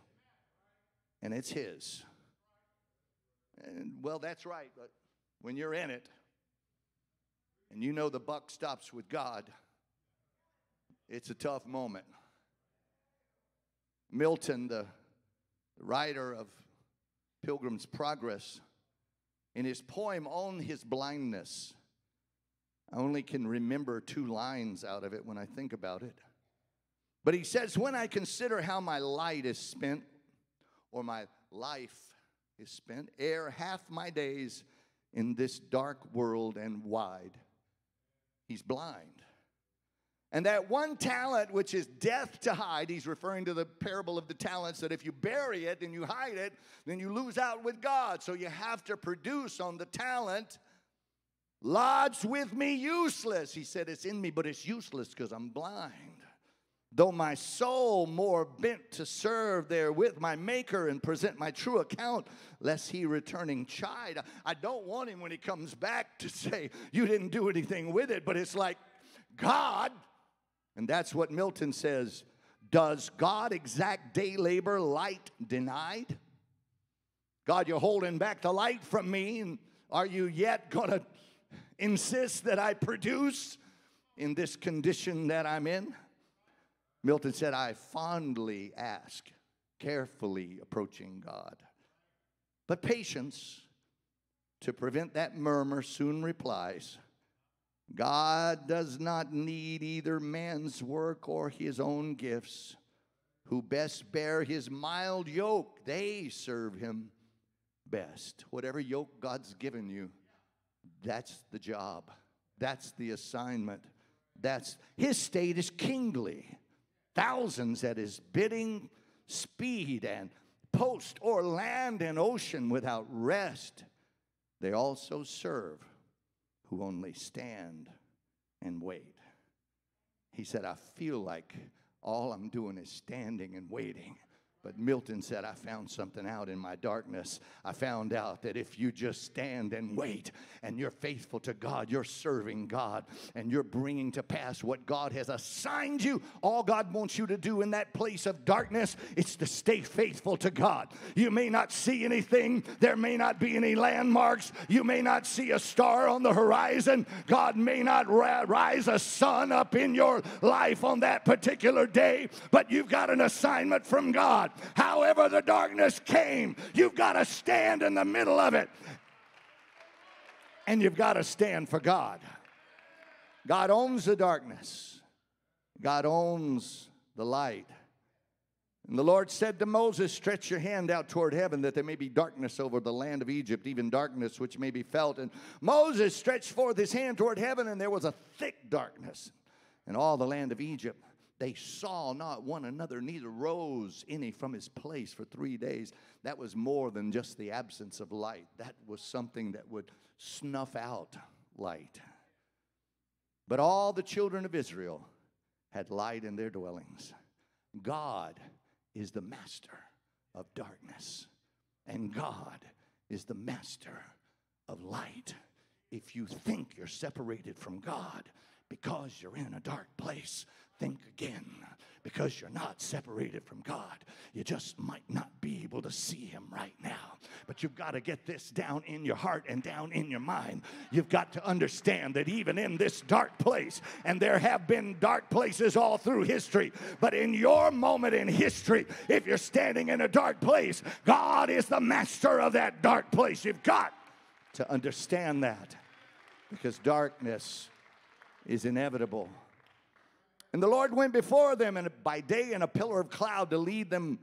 and it's his. And, well, that's right, but when you're in it, and you know the buck stops with God, it's a tough moment. Milton, the writer of Pilgrim's Progress, in his poem On His Blindness, I only can remember 2 lines out of it when I think about it. But he says, when I consider how my light is spent, or my life is spent, ere half my days in this dark world and wide, he's blind. And that one talent, which is death to hide, he's referring to the parable of the talents, that if you bury it and you hide it, then you lose out with God. So you have to produce on the talent. Lodged with me useless. He said, it's in me, but it's useless because I'm blind. Though my soul more bent to serve there with my Maker and present my true account, lest he returning chide. I don't want him when he comes back to say, you didn't do anything with it. But it's like, God, and that's what Milton says, does God exact day labor light denied? God, you're holding back the light from me, and are you yet going to insist that I produce in this condition that I'm in? Milton said, I fondly ask, carefully approaching God. But patience, to prevent that murmur, soon replies, God does not need either man's work or his own gifts. Who best bear his mild yoke, they serve him best. Whatever yoke God's given you, that's the job. That's the assignment. That's his state is kingly. Thousands at his bidding speed and post or land and ocean without rest. They also serve who only stand and wait. He said, I feel like all I'm doing is standing and waiting. But Milton said, I found something out in my darkness. I found out that if you just stand and wait and you're faithful to God, you're serving God, and you're bringing to pass what God has assigned you, all God wants you to do in that place of darkness is to stay faithful to God. You may not see anything. There may not be any landmarks. You may not see a star on the horizon. God may not rise a sun up in your life on that particular day, but you've got an assignment from God. However the darkness came, you've got to stand in the middle of it. And you've got to stand for God. God owns the darkness. God owns the light. And the Lord said to Moses, stretch your hand out toward heaven, that there may be darkness over the land of Egypt, even darkness which may be felt. And Moses stretched forth his hand toward heaven, and there was a thick darkness in all the land of Egypt. They saw not one another, neither rose any from his place for 3 days. That was more than just the absence of light. That was something that would snuff out light. But all the children of Israel had light in their dwellings. God is the master of darkness, and God is the master of light. If you think you're separated from God because you're in a dark place, think again, because you're not separated from God. You just might not be able to see him right now. But you've got to get this down in your heart and down in your mind. You've got to understand that even in this dark place, and there have been dark places all through history, but in your moment in history, if you're standing in a dark place, God is the master of that dark place. You've got to understand that, because darkness is inevitable. And the Lord went before them, and by day in a pillar of cloud to lead them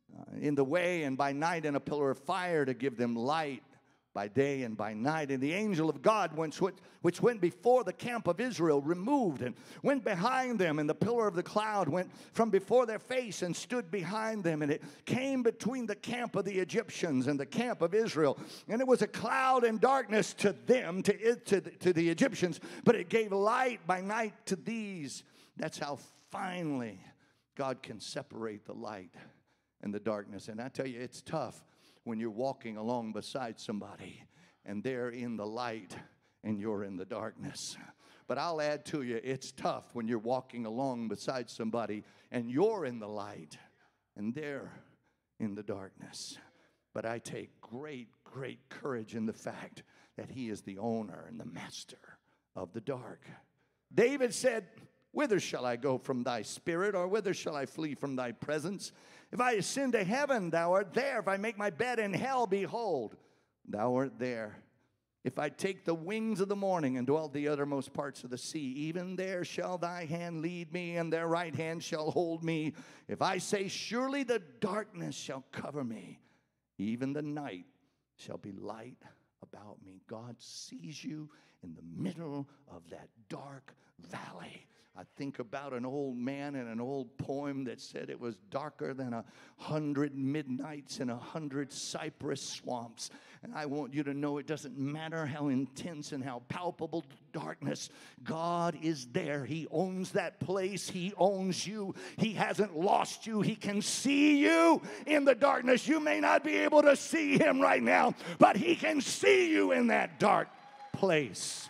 in the way, and by night in a pillar of fire to give them light by day and by night. And the angel of God, which went before the camp of Israel, removed and went behind them. And the pillar of the cloud went from before their face and stood behind them. And it came between the camp of the Egyptians and the camp of Israel. And it was a cloud and darkness to them, to the Egyptians, but it gave light by night to these. That's how finally God can separate the light and the darkness. And I tell you, it's tough when you're walking along beside somebody and they're in the light and you're in the darkness. But I'll add to you, it's tough when you're walking along beside somebody and you're in the light and they're in the darkness. But I take great, great courage in the fact that he is the owner and the master of the dark. David said, whither shall I go from thy spirit, or whither shall I flee from thy presence? If I ascend to heaven, thou art there. If I make my bed in hell, behold, thou art there. If I take the wings of the morning and dwell the uttermost parts of the sea, even there shall thy hand lead me, and their right hand shall hold me. If I say, surely the darkness shall cover me, even the night shall be light about me. God sees you in the middle of that dark valley. I think about an old man in an old poem that said it was darker than 100 midnights in 100 cypress swamps. And I want you to know it doesn't matter how intense and how palpable darkness, God is there. He owns that place. He owns you. He hasn't lost you. He can see you in the darkness. You may not be able to see him right now, but he can see you in that dark place.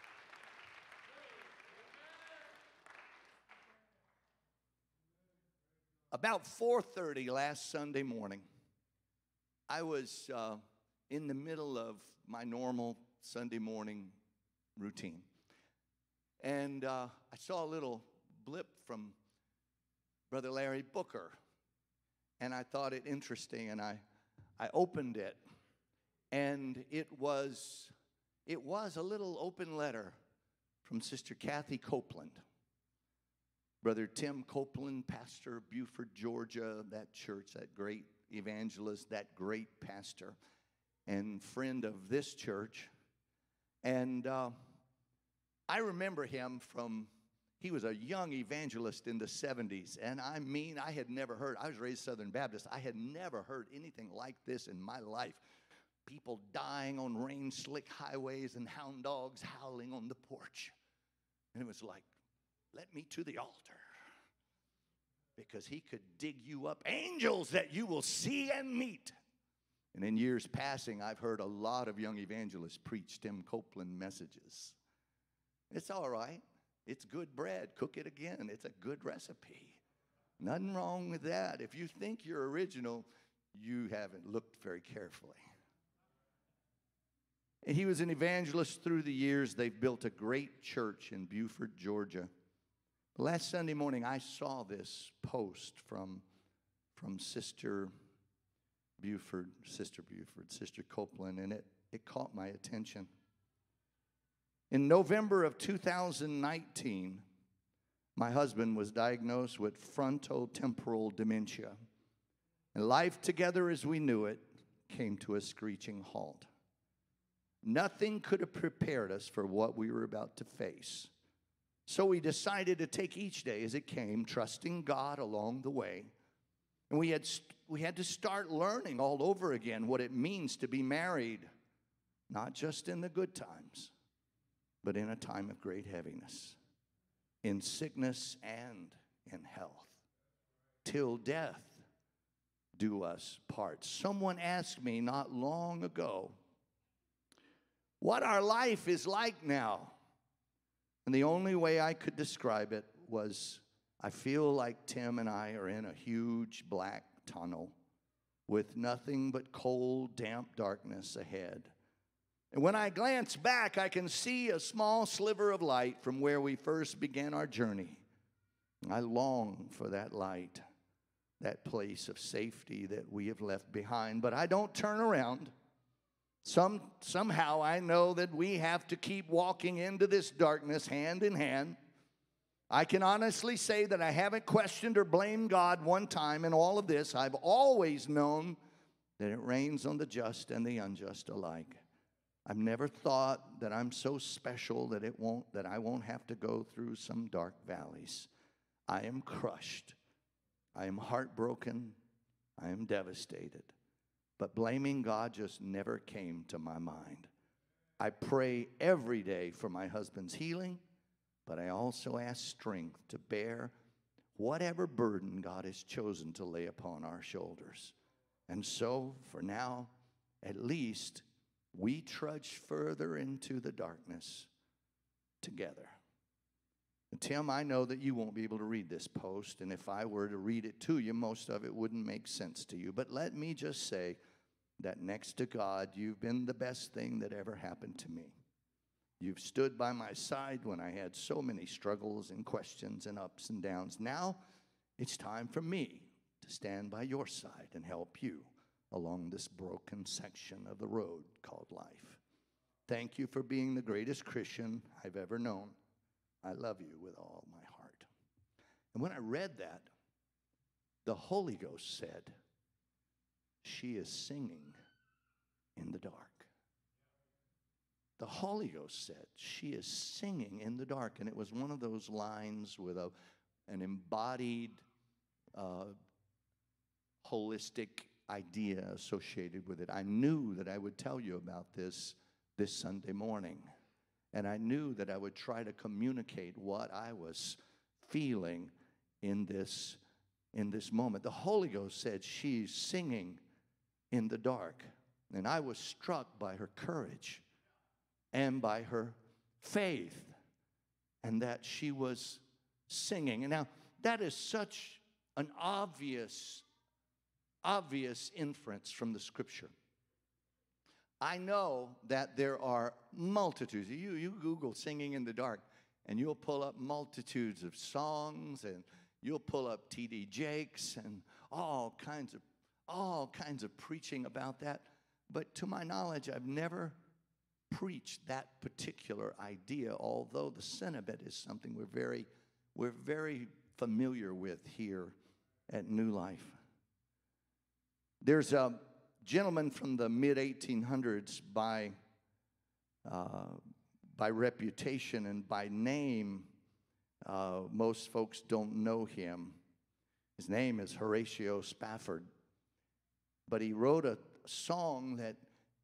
About 4:30 last Sunday morning, I was in the middle of my normal Sunday morning routine. And I saw a little blip from Brother Larry Booker. And I thought it interesting, and I opened it. And it was a little open letter from Sister Kathy Copeland. Brother Tim Copeland, pastor of Beaufort, Georgia, that church, that great evangelist, that great pastor, and friend of this church. And I remember him from, he was a young evangelist in the 70s. And I mean, I had never heard, I was raised Southern Baptist. I had never heard anything like this in my life. People dying on rain-slick highways and hound dogs howling on the porch. And it was like, let me to the altar. Because he could dig you up. Angels that you will see and meet. And in years passing, I've heard a lot of young evangelists preach Tim Copeland messages. It's all right. It's good bread. Cook it again. It's a good recipe. Nothing wrong with that. If you think you're original, you haven't looked very carefully. And he was an evangelist through the years. They've built a great church in Beaufort, Georgia. Last Sunday morning, I saw this post from Sister Copeland, and it caught my attention. In November of 2019, my husband was diagnosed with frontotemporal dementia. And life together as we knew it came to a screeching halt. Nothing could have prepared us for what we were about to face. So we decided to take each day as it came, trusting God along the way. And we had to start learning all over again what it means to be married, not just in the good times, but in a time of great heaviness, in sickness and in health, till death do us part. Someone asked me not long ago what our life is like now. And the only way I could describe it was, I feel like Tim and I are in a huge black tunnel with nothing but cold, damp darkness ahead. And when I glance back, I can see a small sliver of light from where we first began our journey. I long for that light, that place of safety that we have left behind. But I don't turn around. Somehow I know that we have to keep walking into this darkness hand in hand. I can honestly say that I haven't questioned or blamed God one time in all of this. I've always known that it rains on the just and the unjust alike. I've never thought that I'm so special that I won't have to go through some dark valleys. I am crushed. I am heartbroken. I am devastated. But blaming God just never came to my mind. I pray every day for my husband's healing, but I also ask strength to bear whatever burden God has chosen to lay upon our shoulders. And so, for now, at least, we trudge further into the darkness together. And Tim, I know that you won't be able to read this post, and if I were to read it to you, most of it wouldn't make sense to you. But let me just say that next to God, you've been the best thing that ever happened to me. You've stood by my side when I had so many struggles and questions and ups and downs. Now, it's time for me to stand by your side and help you along this broken section of the road called life. Thank you for being the greatest Christian I've ever known. I love you with all my heart. And when I read that, the Holy Ghost said, she is singing in the dark. the Holy Ghost said, she is singing in the dark. And it was one of those lines with an embodied, holistic idea associated with it. I knew that I would tell you about this Sunday morning. And I knew that I would try to communicate what I was feeling in this moment. The Holy Ghost said she's singing in the dark. And I was struck by her courage and by her faith, and that she was singing. And now, that is such an obvious inference from the Scripture. I know that there are multitudes. You Google singing in the dark, and you'll pull up multitudes of songs, and you'll pull up T.D. Jakes and all kinds of preaching about that. But to my knowledge, I've never preached that particular idea, although the sentiment is something we're very familiar with here at New Life. There's a gentleman from the mid-1800s by reputation and by name. Most folks don't know him. His name is Horatio Spafford. But he wrote a song that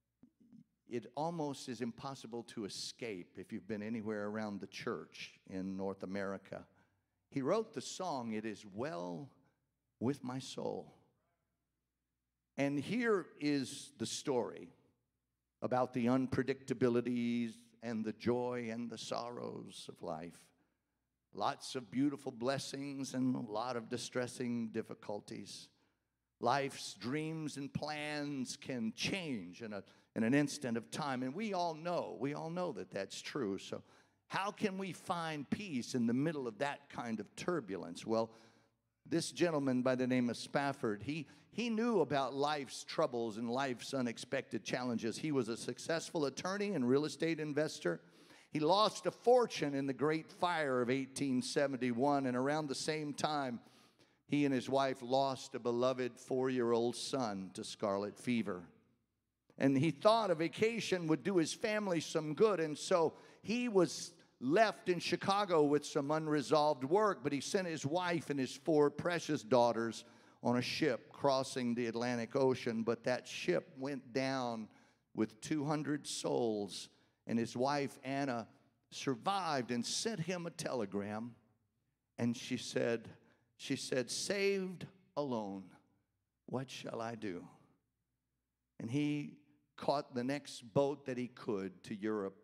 it almost is impossible to escape if you've been anywhere around the church in North America. He wrote the song, "It Is Well With My Soul." And here is the story about the unpredictabilities and the joy and the sorrows of life. Lots of beautiful blessings and a lot of distressing difficulties. Life's dreams and plans can change in an instant of time. And we all know that that's true. So how can we find peace in the middle of that kind of turbulence? Well, this gentleman by the name of Spafford, he knew about life's troubles and life's unexpected challenges. He was a successful attorney and real estate investor. He lost a fortune in the Great Fire of 1871, and around the same time, he and his wife lost a beloved 4-year-old son to scarlet fever. And he thought a vacation would do his family some good, and so he was left in Chicago with some unresolved work, but he sent his wife and his 4 precious daughters on a ship crossing the Atlantic Ocean. But that ship went down with 200 souls, and his wife, Anna, survived and sent him a telegram, and she said, "Saved alone, what shall I do?" And he caught the next boat that he could to Europe,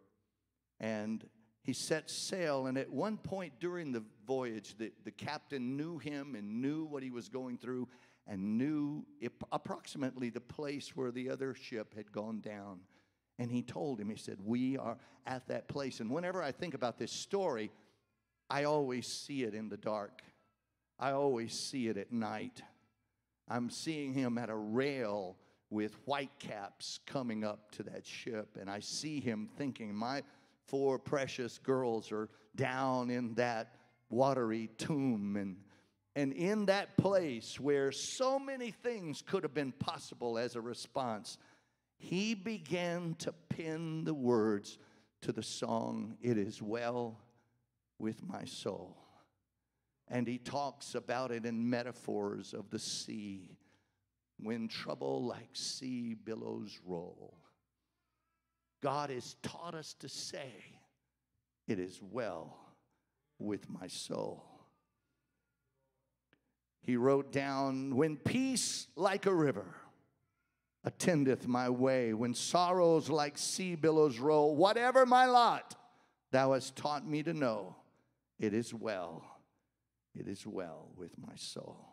and he set sail. And at one point during the voyage, the captain knew him and knew what he was going through and knew approximately the place where the other ship had gone down. And he told him, he said, "We are at that place." And whenever I think about this story, I always see it in the dark. I always see it at night. I'm seeing him at a rail with white caps coming up to that ship. And I see him thinking, my 4 precious girls are down in that watery tomb. And in that place where so many things could have been possible as a response, he began to pen the words to the song, "It Is Well With My Soul." And he talks about it in metaphors of the sea. When trouble like sea billows roll, God has taught us to say, "It is well with my soul." He wrote down, "When peace like a river attendeth my way, when sorrows like sea billows roll, whatever my lot, thou hast taught me to know, it is well with my soul."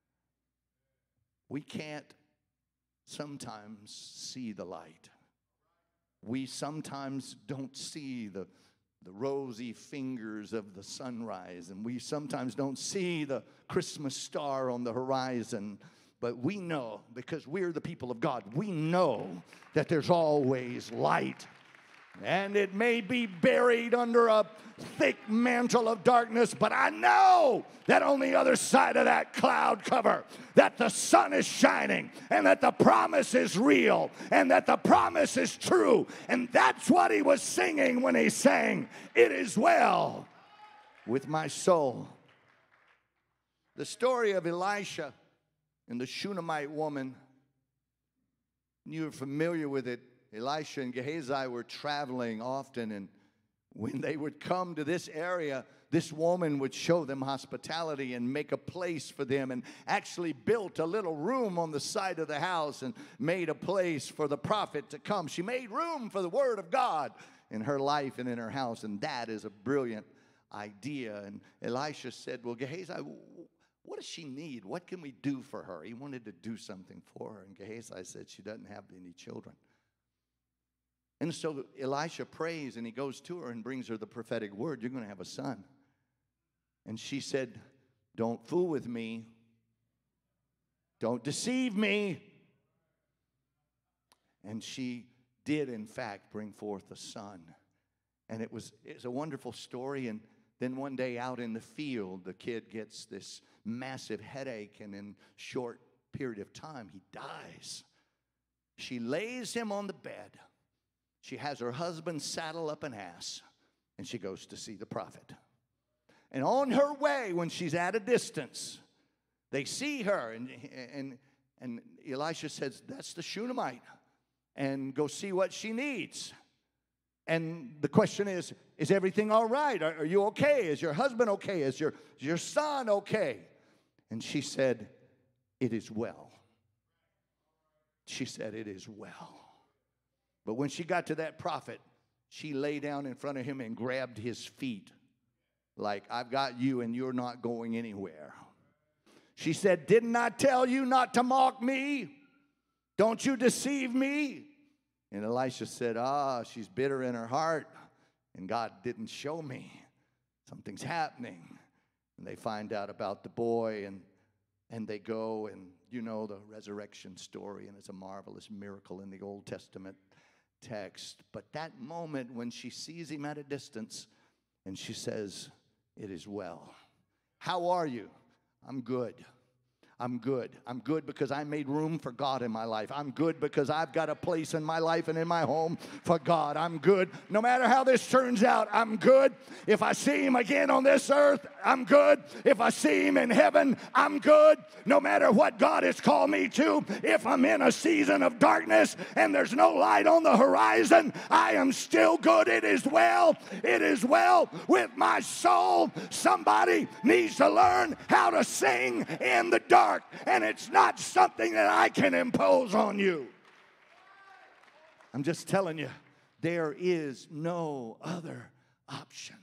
We can't sometimes see the light. We sometimes don't see the rosy fingers of the sunrise, and we sometimes don't see the Christmas star on the horizon. But we know, because we're the people of God, we know that there's always light And it may be buried under a thick mantle of darkness, but I know that on the other side of that cloud cover, that the sun is shining, and that the promise is real, and that the promise is true. And that's what he was singing when he sang, "It is well with my soul." The story of Elisha and the Shunammite woman, you're familiar with it. Elisha and Gehazi were traveling often, and when they would come to this area, this woman would show them hospitality and make a place for them, and actually built a little room on the side of the house and made a place for the prophet to come. She made room for the word of God in her life and in her house, and that is a brilliant idea. And Elisha said, "Well, Gehazi, what does she need? What can we do for her?" He wanted to do something for her, and Gehazi said, "She doesn't have any children." And so Elisha prays, and he goes to her and brings her the prophetic word, "You're going to have a son." And she said, "Don't fool with me. Don't deceive me." And she did, in fact, bring forth a son. And it's a wonderful story. And then one day out in the field, the kid gets this massive headache, and in a short period of time, he dies. She lays him on the bed. She has her husband saddle up an ass, and she goes to see the prophet. And on her way, when she's at a distance, they see her, and Elisha says, "That's the Shunammite, and go see what she needs." And the question is everything all right? Are you okay? Is your husband okay? Is your son okay? And she said, "It is well." She said, "It is well." But when she got to that prophet, she lay down in front of him and grabbed his feet like, "I've got you and you're not going anywhere." She said, "Didn't I tell you not to mock me? Don't you deceive me?" And Elisha said, "She's bitter in her heart, and God didn't show me. Something's happening." And they find out about the boy, and they go, and you know the resurrection story, and it's a marvelous miracle in the Old Testament text. But that moment when she sees him at a distance, and she says, "It is well." How are you? "I'm good. I'm good. I'm good because I made room for God in my life. I'm good because I've got a place in my life and in my home for God. I'm good. No matter how this turns out, I'm good. If I see him again on this earth, I'm good. If I see him in heaven, I'm good. No matter what God has called me to, if I'm in a season of darkness and there's no light on the horizon, I am still good. It is well. It is well with my soul." Somebody needs to learn how to sing in the dark. And it's not something that I can impose on you. I'm just telling you, there is no other option.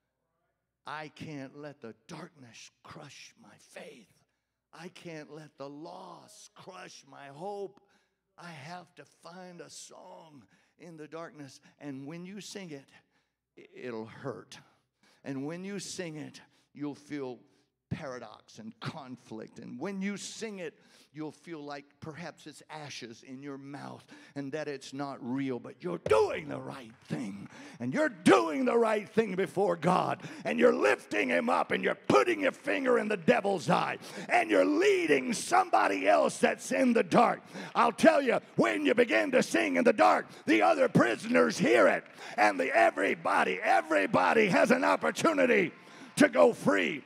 I can't let the darkness crush my faith. I can't let the loss crush my hope. I have to find a song in the darkness. And when you sing it, it'll hurt. And when you sing it, you'll feel paradox and conflict. And when you sing it, you'll feel like perhaps it's ashes in your mouth and that it's not real, but you're doing the right thing. And you're doing the right thing before God. And you're lifting him up, and you're putting your finger in the devil's eye, and you're leading somebody else that's in the dark. I'll tell you, when you begin to sing in the dark, the other prisoners hear it, and everybody has an opportunity to go free.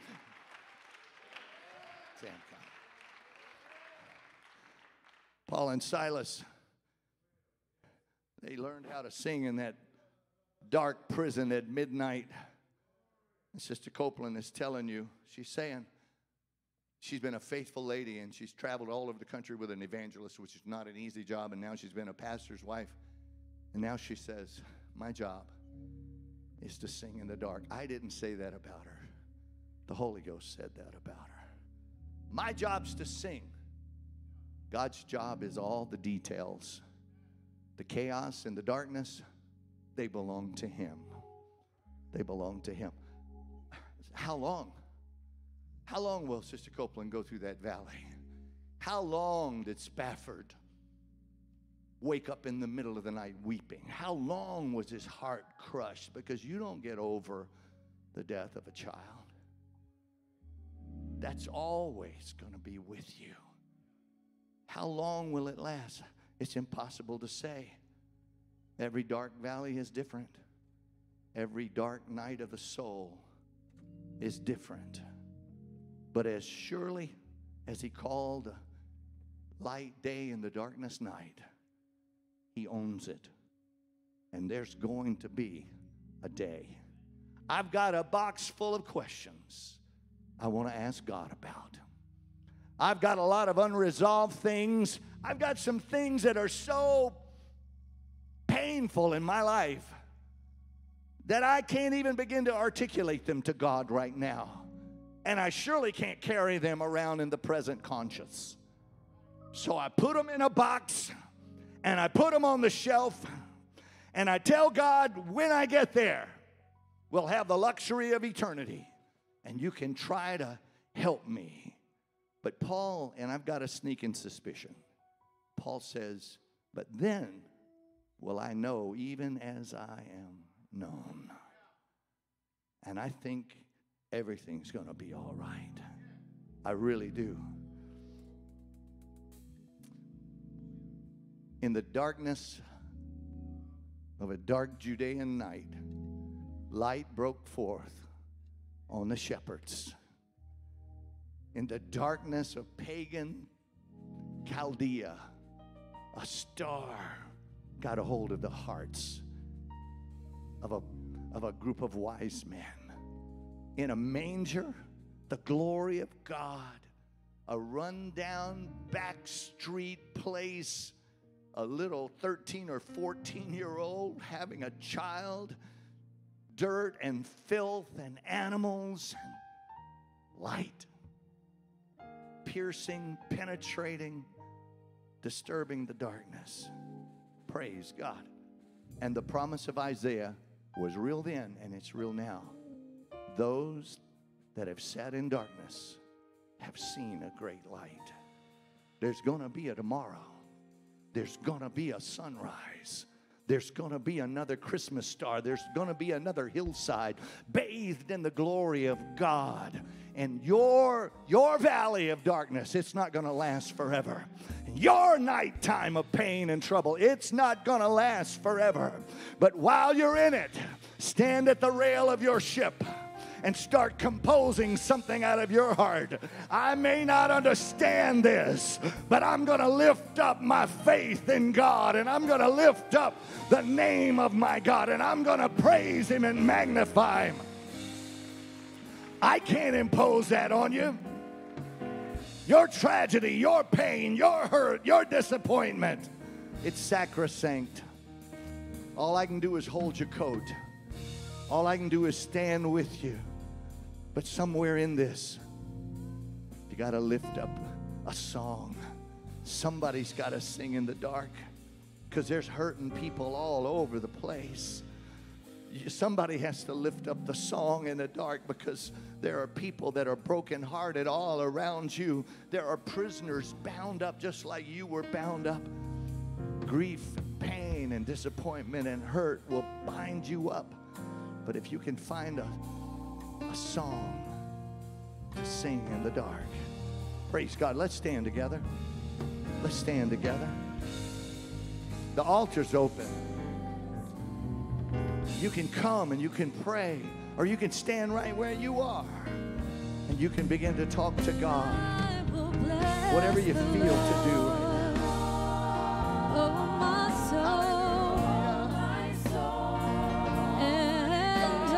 Paul and Silas, they learned how to sing in that dark prison at midnight. And Sister Copeland is telling you, she's saying she's been a faithful lady, and she's traveled all over the country with an evangelist, which is not an easy job, and now she's been a pastor's wife. And now she says, "My job is to sing in the dark." I didn't say that about her. The Holy Ghost said that about her. My job's to sing. God's job is all the details. The chaos and the darkness, they belong to him. They belong to him. How long? How long will Sister Copeland go through that valley? How long did Spafford wake up in the middle of the night weeping? How long was his heart crushed? Because you don't get over the death of a child. That's always going to be with you. How long will it last? It's impossible to say. Every dark valley is different. Every dark night of the soul is different. But as surely as he called a light day in the darkness night, he owns it. And there's going to be a day. I've got a box full of questions I want to ask God about. I've got a lot of unresolved things. I've got some things that are so painful in my life that I can't even begin to articulate them to God right now. And I surely can't carry them around in the present conscious. So I put them in a box and I put them on the shelf and I tell God, when I get there, we'll have the luxury of eternity and you can try to help me. But Paul, and I've got a sneaking suspicion, Paul says, but then will I know even as I am known. And I think everything's going to be all right. I really do. In the darkness of a dark Judean night, light broke forth on the shepherds. In the darkness of pagan Chaldea, a star got a hold of the hearts of a group of wise men. In a manger, the glory of God, a rundown back street place, a little 13 or 14-year-old having a child, dirt and filth and animals, and light, piercing, penetrating, disturbing the darkness. Praise God. And the promise of Isaiah was real then, and it's real now. Those that have sat in darkness have seen a great light. There's going to be a tomorrow. There's going to be a sunrise. There's going to be another Christmas star. There's going to be another hillside bathed in the glory of God. And your valley of darkness, it's not going to last forever. Your nighttime of pain and trouble, it's not going to last forever. But while you're in it, stand at the rail of your ship and start composing something out of your heart. I may not understand this, but I'm going to lift up my faith in God, and I'm going to lift up the name of my God, and I'm going to praise Him and magnify Him. I can't impose that on you. Your tragedy, your pain, your hurt, your disappointment, it's sacrosanct. All I can do is hold your coat. All I can do is stand with you. But somewhere in this, you got to lift up a song. Somebody's got to sing in the dark, because there's hurting people all over the place. Somebody has to lift up the song in the dark, because there are people that are brokenhearted all around you. There are prisoners bound up just like you were bound up. Grief, pain, and disappointment and hurt will bind you up. But if you can find a song to sing in the dark, praise God. Let's stand together. Let's stand together. The altar's open. You can come and you can pray, or you can stand right where you are and you can begin to talk to God. Whatever you feel to do right now. Oh, my soul, and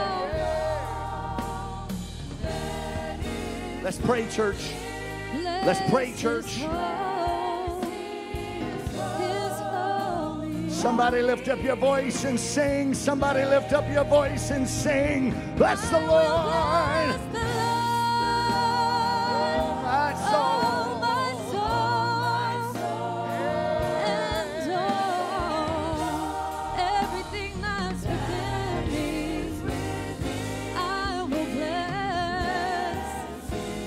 all. Let's pray, church. Let's pray, church. Somebody lift up your voice and sing. Somebody lift up your voice and sing. Bless the Lord. Bless the Lord. Oh, my soul. Oh, my soul. And all. Everything that's within me, I will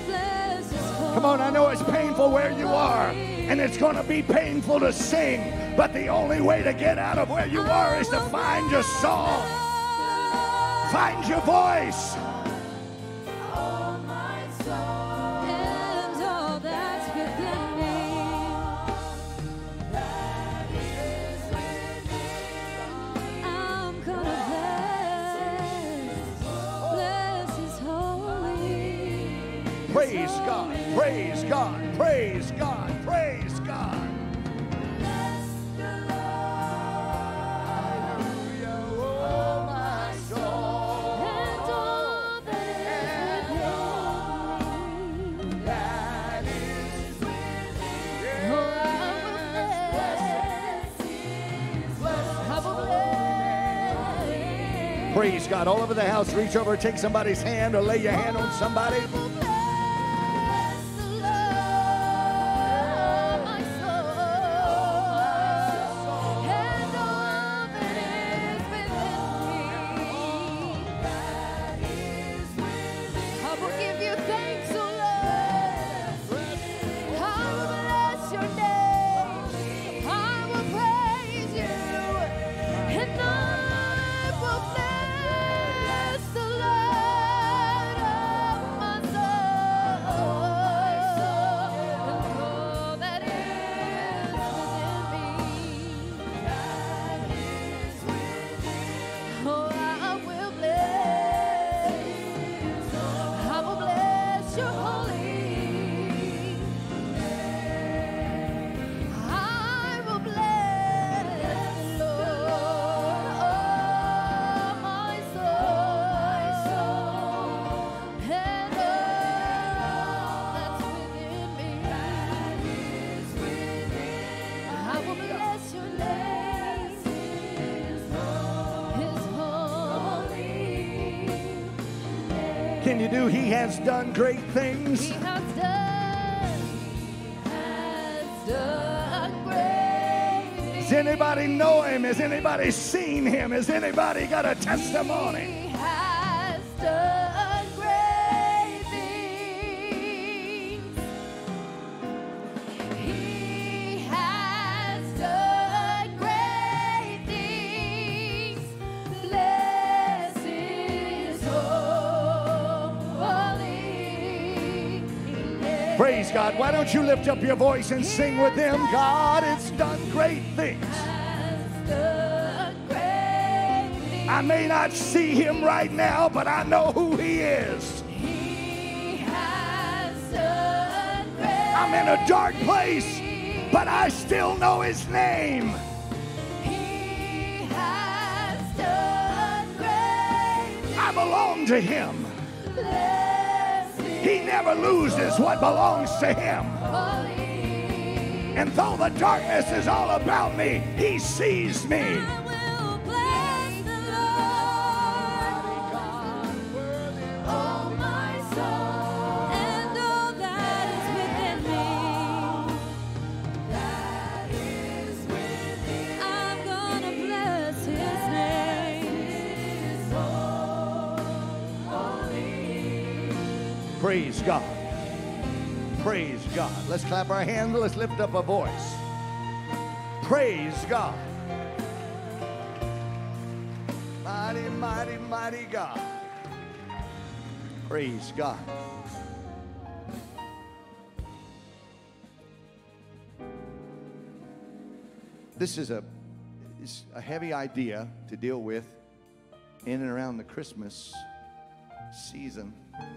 bless His holy. Come on, I know it's painful where you are, and it's going to be painful to sing. But the only way to get out of where you are is to find your song. Find your voice. Oh, my soul, and all that's within me. That is within me. I'm gonna bless His holy. Praise God, praise God, praise God, praise God. Praise God. All over the house, reach over, take somebody's hand, or lay your hand on somebody. Can you do? He has done great things. He has done great things. Does anybody know him? Has anybody seen him? Has anybody got a testimony? He has done great things. He has done great things. Bless His holy name. Praise God. Why don't you lift up your voice and sing with them? God has done great things. I may not see him right now, but I know who he is. He has done great. I'm in a dark place, but I still know his name. He has done great. I belong to him. Bless His He never loses what belongs to him. holy. And though the darkness is all about me, he sees me. I will bless the Lord, oh my soul, and all that is within me. That is within me. I'm gonna bless His name. Praise God. Praise God. Let's clap our hands. Let's lift up a voice. Praise God. Mighty, mighty, mighty God. Praise God. This is a heavy idea to deal with in and around the Christmas season.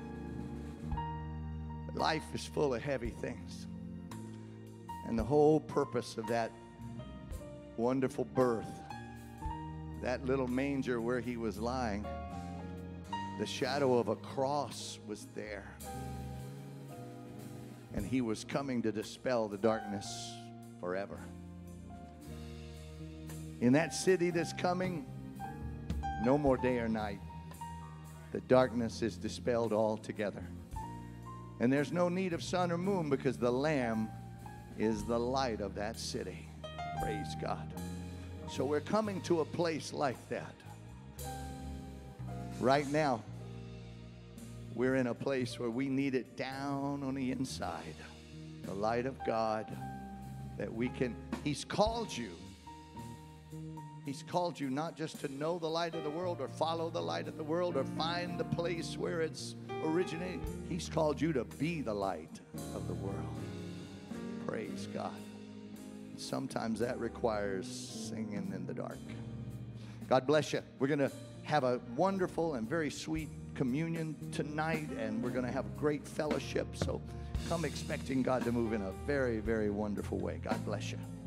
Life is full of heavy things. And the whole purpose of that wonderful birth, that little manger where he was lying, the shadow of a cross was there. And he was coming to dispel the darkness forever. In that city that's coming, no more day or night. The darkness is dispelled altogether. And there's no need of sun or moon because the Lamb is the light of that city. Praise God. So we're coming to a place like that. Right now, we're in a place where we need it down on the inside. The light of God that we can. He's called you He's called you not just to know the light of the world or follow the light of the world or find the place where it's originating. He's called you to be the light of the world. Praise God. Sometimes that requires singing in the dark. God bless you. We're going to have a wonderful and very sweet communion tonight, and we're going to have great fellowship. So come expecting God to move in a very, very wonderful way. God bless you.